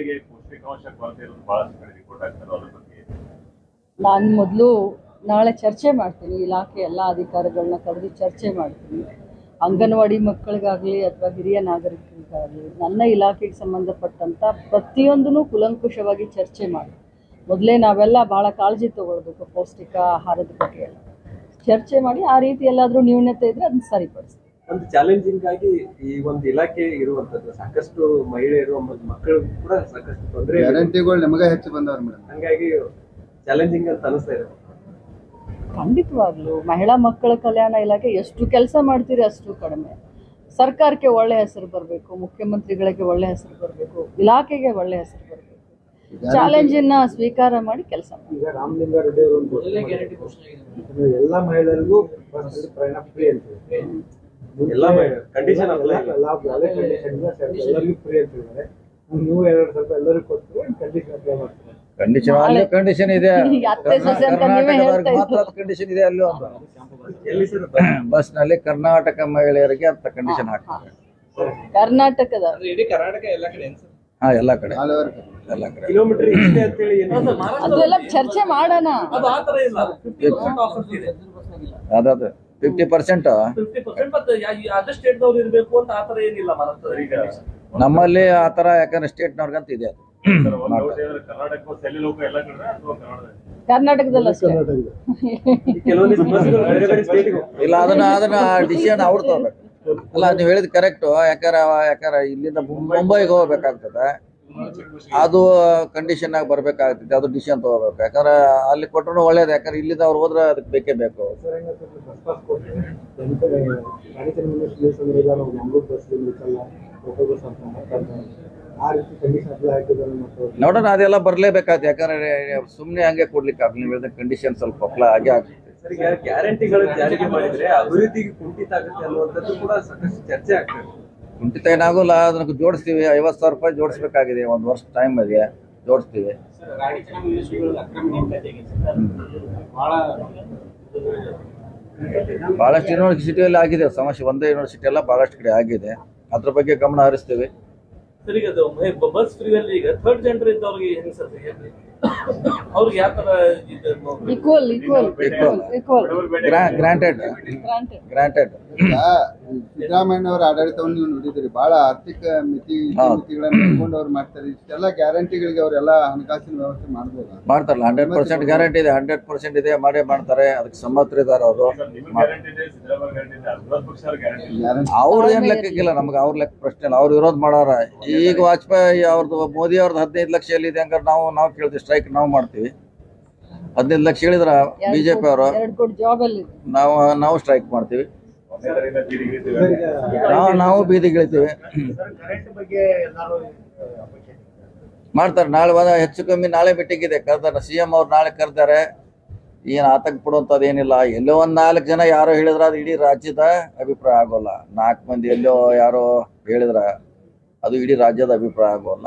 ನಾನು ಮೊದಲು ನಾಳೆ ಚರ್ಚೆ ಮಾಡ್ತೀನಿ, ಇಲಾಖೆ ಎಲ್ಲ ಅಧಿಕಾರಿಗಳನ್ನ ಕರೆದು ಚರ್ಚೆ ಮಾಡ್ತೀನಿ. ಅಂಗನವಾಡಿ ಮಕ್ಕಳಿಗಾಗಲಿ ಅಥವಾ ಹಿರಿಯ ನಾಗರಿಕರಿಗಾಗಲಿ ನನ್ನ ಇಲಾಖೆಗೆ ಸಂಬಂಧಪಟ್ಟಂಥ ಪ್ರತಿಯೊಂದನ್ನು ಕೂಲಂಕುಷವಾಗಿ ಚರ್ಚೆ ಮಾಡಿ. ಮೊದಲೇ ನಾವೆಲ್ಲ ಭಾಳ ಕಾಳಜಿ ತಗೊಳ್ಬೇಕು ಪೌಷ್ಟಿಕ ಆಹಾರದ ಬಗ್ಗೆ ಎಲ್ಲ ಚರ್ಚೆ ಮಾಡಿ, ಆ ರೀತಿ ಎಲ್ಲಾದರೂ ನ್ಯೂನತೆ ಇದ್ರೆ ಅದನ್ನ ಸರಿಪಡಿಸ್ತೀವಿ. ಒಂದು ಚಾಲೆಂಜಿಂಗ್ ಆಗಿ ಈ ಒಂದು ಇಲಾಖೆ ಇರುವಂತದ್ದು, ಸಾಕಷ್ಟು ಮಹಿಳೆಯರು ಮತ್ತು ಮಕ್ಕಳು ಕೂಡ ಸಾಕಷ್ಟು ತೊಂದರೆ, ಗ್ಯಾರಂಟಿಗಳು ನಮಗೆ ಹೆಚ್ಚು ಬಂದವ್ರು ಮೇಡಮ್. ಹಂಗಾಗಿ ಚಾಲೆಂಜಿಂಗ್ ಅಂತ ಅನಿಸ್ತಾ ಇದೆ. ಖಂಡಿತವಾಗ್ಲೂ ಮಹಿಳಾ ಮಕ್ಕಳ ಕಲ್ಯಾಣ ಇಲಾಖೆ ಎಷ್ಟು ಕೆಲಸ ಮಾಡ್ತೀರಿ ಅಷ್ಟು ಕಡಿಮೆ. ಸರ್ಕಾರಕ್ಕೆ ಒಳ್ಳೆ ಹೆಸರು ಬರಬೇಕು, ಮುಖ್ಯಮಂತ್ರಿಗಳಿಗೆ ಒಳ್ಳೆ ಹೆಸರು ಬರಬೇಕು, ಇಲಾಖೆಗೆ ಒಳ್ಳೆ ಹೆಸರು ಬರಬೇಕು. ಚಾಲೆಂಜನ್ನ ಸ್ವೀಕಾರ ಮಾಡಿ ಕೆಲಸ ಮಾಡಿ. ಈಗ ರಾಮಲಿಂಗಾರೆಡ್ಡಿ ಅವರು ಎಲ್ಲ ಮಹಿಳೆಯರಿಗೂ ಪ್ರಯಾಣ ಫ್ರೀ ಅಂತ ಎಲ್ಲ ಕಂಡೀಷನ್ ಎಲ್ಲರಿಗೂ ಫ್ರೀ ಅಂತ ಹೇಳಿದ್ದಾರೆ. ನೀವು ಎರಡು ಸ್ವಲ್ಪ ಎಲ್ಲರಿಗೂ ಕೊಟ್ಟು ಕಂಡೀಷನ್ ಅಪ್ಲೈ ಮಾಡ್ತಾರೆ. ಕಂಡೀಷನ್ ಇದೆ, ಕಂಡೀಷನ್ ಇದೆ. ಅಲ್ಲೂ ಬಸ್ ನಲ್ಲಿ ಕರ್ನಾಟಕ ಮಹಿಳೆಯರಿಗೆ ಅಂತ ಕಂಡೀಷನ್ ಹಾಕ್ತಾರೆ. ಕರ್ನಾಟಕದ ಇಡೀ ಕರ್ನಾಟಕ ಎಲ್ಲ ಕಡೆ ಎಲ್ಲ ಕಡೆ ಕಿಲೋಮೀಟರ್ ಇಷ್ಟೇ ಅಂತ ಹೇಳಿ ಅದೆಲ್ಲ ಚರ್ಚೆ ಮಾಡೋಣ. ಅದು ಆ ತರ ಇಲ್ಲ. 50% ಆಫರ್ಸ್ ಇದೆ. ಅದಾದ 50%. 50% ಮತ್ತೆ ಅದರ್ ಸ್ಟೇಟ್ ದವ್ರು ಇರ್ಬೇಕು ಅಂತ ಆ ತರ ಏನಿಲ್ಲ ನಮ್ಮಲ್ಲಿ ಆ ತರ. ಯಾಕಂದ್ರೆ ಸ್ಟೇಟ್ ನವ್ರಿಗಂತ ಇದೆ ಅದು. ಕರ್ನಾಟಕದಲ್ಲಿ ಅಷ್ಟೇ ಇಲ್ಲ, ಅದನ್ನ ಡಿಸಿಷನ್ ಅವ್ರು ತಗೋಬೇಕು. ಅಲ್ಲ, ನೀವು ಹೇಳಿದ್ ಕರೆಕ್ಟ್. ಯಾಕಾರ ಇಲ್ಲಿಂದ ಮುಂಬೈಗೆ ಹೋಗ್ಬೇಕಾಗ್ತದೆ, ಅದು ಕಂಡೀಷನ್ ಆಗಿ ಬರ್ಬೇಕಾಗ್ತದೆ, ಅದು ಡಿಸಿಷನ್ ತಗೋಬೇಕು. ಯಾಕಂದ್ರೆ ಅಲ್ಲಿ ಕೊಟ್ಟರು ಒಳ್ಳೇದು, ಯಾಕಂದ್ರೆ ಇಲ್ಲಿಂದ ಅವ್ರು ಹೋದ್ರೆ ಅದಕ್ಕೆ ಬೇಕೇ ಬೇಕು. ನೋಡೋಣ, ಅದೆಲ್ಲ ಬರ್ಲೇಬೇಕಾಗ್ತದೆ. ಯಾಕಂದ್ರೆ ಸುಮ್ನೆ ಹಂಗೆ ಕೊಡ್ಲಿಕ್ಕೆ ಆಗಲಿ. ನೀವು ಹೇಳಿದ ಕಂಡೀಷನ್ ಸ್ವಲ್ಪ ಅಪ್ಲೈ ಆಗೇ ಆಗ್ತದೆ. ಗ್ಯಾರಂಟಿಗಳು ಜಾರಿಗೆ ಮಾಡಿದ್ರೆ ಅಭಿವೃದ್ಧಿಗೆ ಕುಂಠಿತ ಆಗುತ್ತೆ ಅನ್ನುವಂಥದ್ದು ಕೂಡ ಸಾಕಷ್ಟು ಚರ್ಚೆ ಆಗ್ತದೆ. ಕುಂಠಿತ ಏನಾಗೋಲ್ಲ, ಅದನ್ನ ಜೋಡಿಸ್ತೀವಿ. 50,000 ರೂಪಾಯಿ ಜೋಡಿಸ್ಬೇಕಾಗಿದೆ, 1 ವರ್ಷ ಟೈಮ್ ಇದೆ, ಜೋಡಿಸ್ತೀವಿ. ಬಹಳಷ್ಟು ಯೂನಿವರ್ಸಿಟಿಯಲ್ಲಿ ಆಗಿದೆ ಸಮಸ್ಯೆ. ಒಂದೇ ಯೂನಿವರ್ಸಿಟಿ ಎಲ್ಲ ಬಹಳಷ್ಟು ಕಡೆ ಆಗಿದೆ. ಅದ್ರ ಬಗ್ಗೆ ಗಮನ ಹರಿಸ್ತೀವಿ. ಸರ್, ಈಗ ಬಸ್ ಫ್ರೀಯಲ್ಲಿ ಈಗ ಥರ್ಡ್ ಜೆಂಡರ್ ಇದ್ದವ್ರಿಗೆ ಹೆಂಗ್ ಸರ್ ಅವ್ರಿಗೆ ಯಾವ ತರ ಈಕ್ವಲ್ ಗ್ರಾಂಟೆಡ್ ಸಿದ್ದರಾಮಯ್ಯ ಅವರ ಆಡಳಿತವನ್ನು ನೀವು ನೋಡಿದ್ರಿ. ಬಹಳ ಆರ್ಥಿಕ ಮಿತಿಗಳನ್ನ ಇಟ್ಕೊಂಡು ಅವ್ರು ಮಾಡ್ತಾರೆ. ಇಷ್ಟೆಲ್ಲ ಗ್ಯಾರಂಟಿಗಳಿಗೆ ಅವರೆಲ್ಲ ಹಣಕಾಸಿನ ವ್ಯವಸ್ಥೆ ಮಾಡ್ತಾರಲ್ಲ. 100% ಗ್ಯಾರಂಟಿ ಇದೆ, 100% ಇದೆ, ಮಾಡೇ ಮಾಡ್ತಾರೆ. ಅದಕ್ಕೆ ಸಮರ್ಥರಿದ್ದಾರೆ ಅವರು. ಅವ್ರು ಏನ್ ಲೆಕ್ಕಕ್ಕಿಲ್ಲ, ನಮ್ಗೆ ಅವ್ರ ಲೆಕ್ಕ ಪ್ರಶ್ನೆ ಇಲ್ಲ. ಅವ್ರು ವಿರೋಧ ಮಾಡಾರ. ಈಗ ವಾಜಪೇಯಿ ಅವ್ರದ್ದು, ಮೋದಿ ಅವ್ರದ್ದು 15 ಲಕ್ಷ ಎಲ್ಲಿದೆ ಹಂಗಾರೆ ನಾವು ಕೇಳ್ತೀವಿ. ಸ್ಟ್ರೈಕ್ ನಾವು ಮಾಡ್ತೀವಿ. 15 ಲಕ್ಷ ಹೇಳಿದ್ರ ಬಿಜೆಪಿ ಅವರು, ನಾವು ಸ್ಟ್ರೈಕ್ ಮಾಡ್ತೀವಿ. ನಾವು ಬೀದಿಗಿಳಿತೀವಿ. ಮಾಡ್ತಾರೆ. ನಾಳೆ ಹೆಚ್ಚು ಕಮ್ಮಿ ನಾಳೆ ಮೀಟಿಂಗ್ ಇದೆ, ಕರೆದಾರೆ CM ಅವ್ರು ನಾಳೆ ಕರೆದಾರೆ. ಏನು ಆತಂಕ ಪಡುವಂಥದ್ದು ಏನಿಲ್ಲ. ಎಲ್ಲೋ ಒಂದು 4 ಜನ ಯಾರೋ ಹೇಳಿದ್ರ ಅದು ಇಡೀ ರಾಜ್ಯದ ಅಭಿಪ್ರಾಯ ಆಗೋಲ್ಲ. 4 ಮಂದಿ ಎಲ್ಲೋ ಯಾರೋ ಹೇಳಿದ್ರ ಅದು ಇಡೀ ರಾಜ್ಯದ ಅಭಿಪ್ರಾಯ ಆಗೋಲ್ಲ.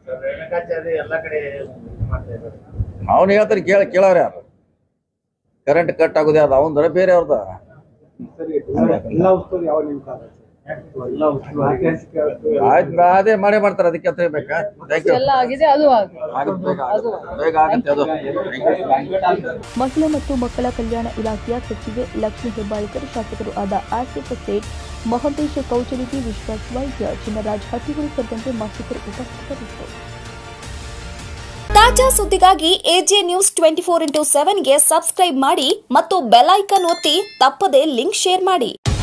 ಅವನು ಹೇಳ್ತಾರೆ, ಕೇಳೋರು ಯಾರು? ಕರೆಂಟ್ ಕಟ್ ಆಗೋದು ಯಾವ್ದು ಅವಂದ್ರೆ ಬೇರೆ ಅವ್ರದ? ಆಯ್ತು, ಅದೇ ಮಾಡೇ ಮಾಡ್ತಾರೆ. ಅದಕ್ಕೆ ಅಂತ ಬೇಕಾ? Thank you. ಎಲ್ಲ ಆಗಿದೆ, ಅದು ಬೇಗ ಆಗುತ್ತೆ ಅದು. ಮಹಿಳಾ ಮತ್ತು ಮಕ್ಕಳ ಕಲ್ಯಾಣ ಇಲಾಖೆಯ ಸಚಿವೆ ಲಕ್ಷ್ಮೀ ಹೆಬ್ಬಾಳ್ಕರ್, ಶಾಸಕರು ಆದ ಆಸಿಫ್ ಸೇಠ್, ಮಹಂತೇಶ್ ಕೌಚಲಿಗಿ, ವಿಶ್ವಾಸ್ ವೈದ್ಯ, ಚಿನ್ನರಾಜ್ ಹಟ್ಟಿಗಳು ಸೇರಿದಂತೆ ಮತ್ತಿತರರು ಉಪಸ್ಥಿತರಿದ್ದರು. ತಾಜಾ ಸುದ್ದಿಗಾಗಿ AJ News 24/7 ಗೆ ಸಬ್ಸ್ಕ್ರೈಬ್ ಮಾಡಿ ಮತ್ತು ಬೆಲ್ ಐಕಾನ್ ಒತ್ತಿ ತಪ್ಪದೇ ಲಿಂಕ್ ಶೇರ್ ಮಾಡಿ.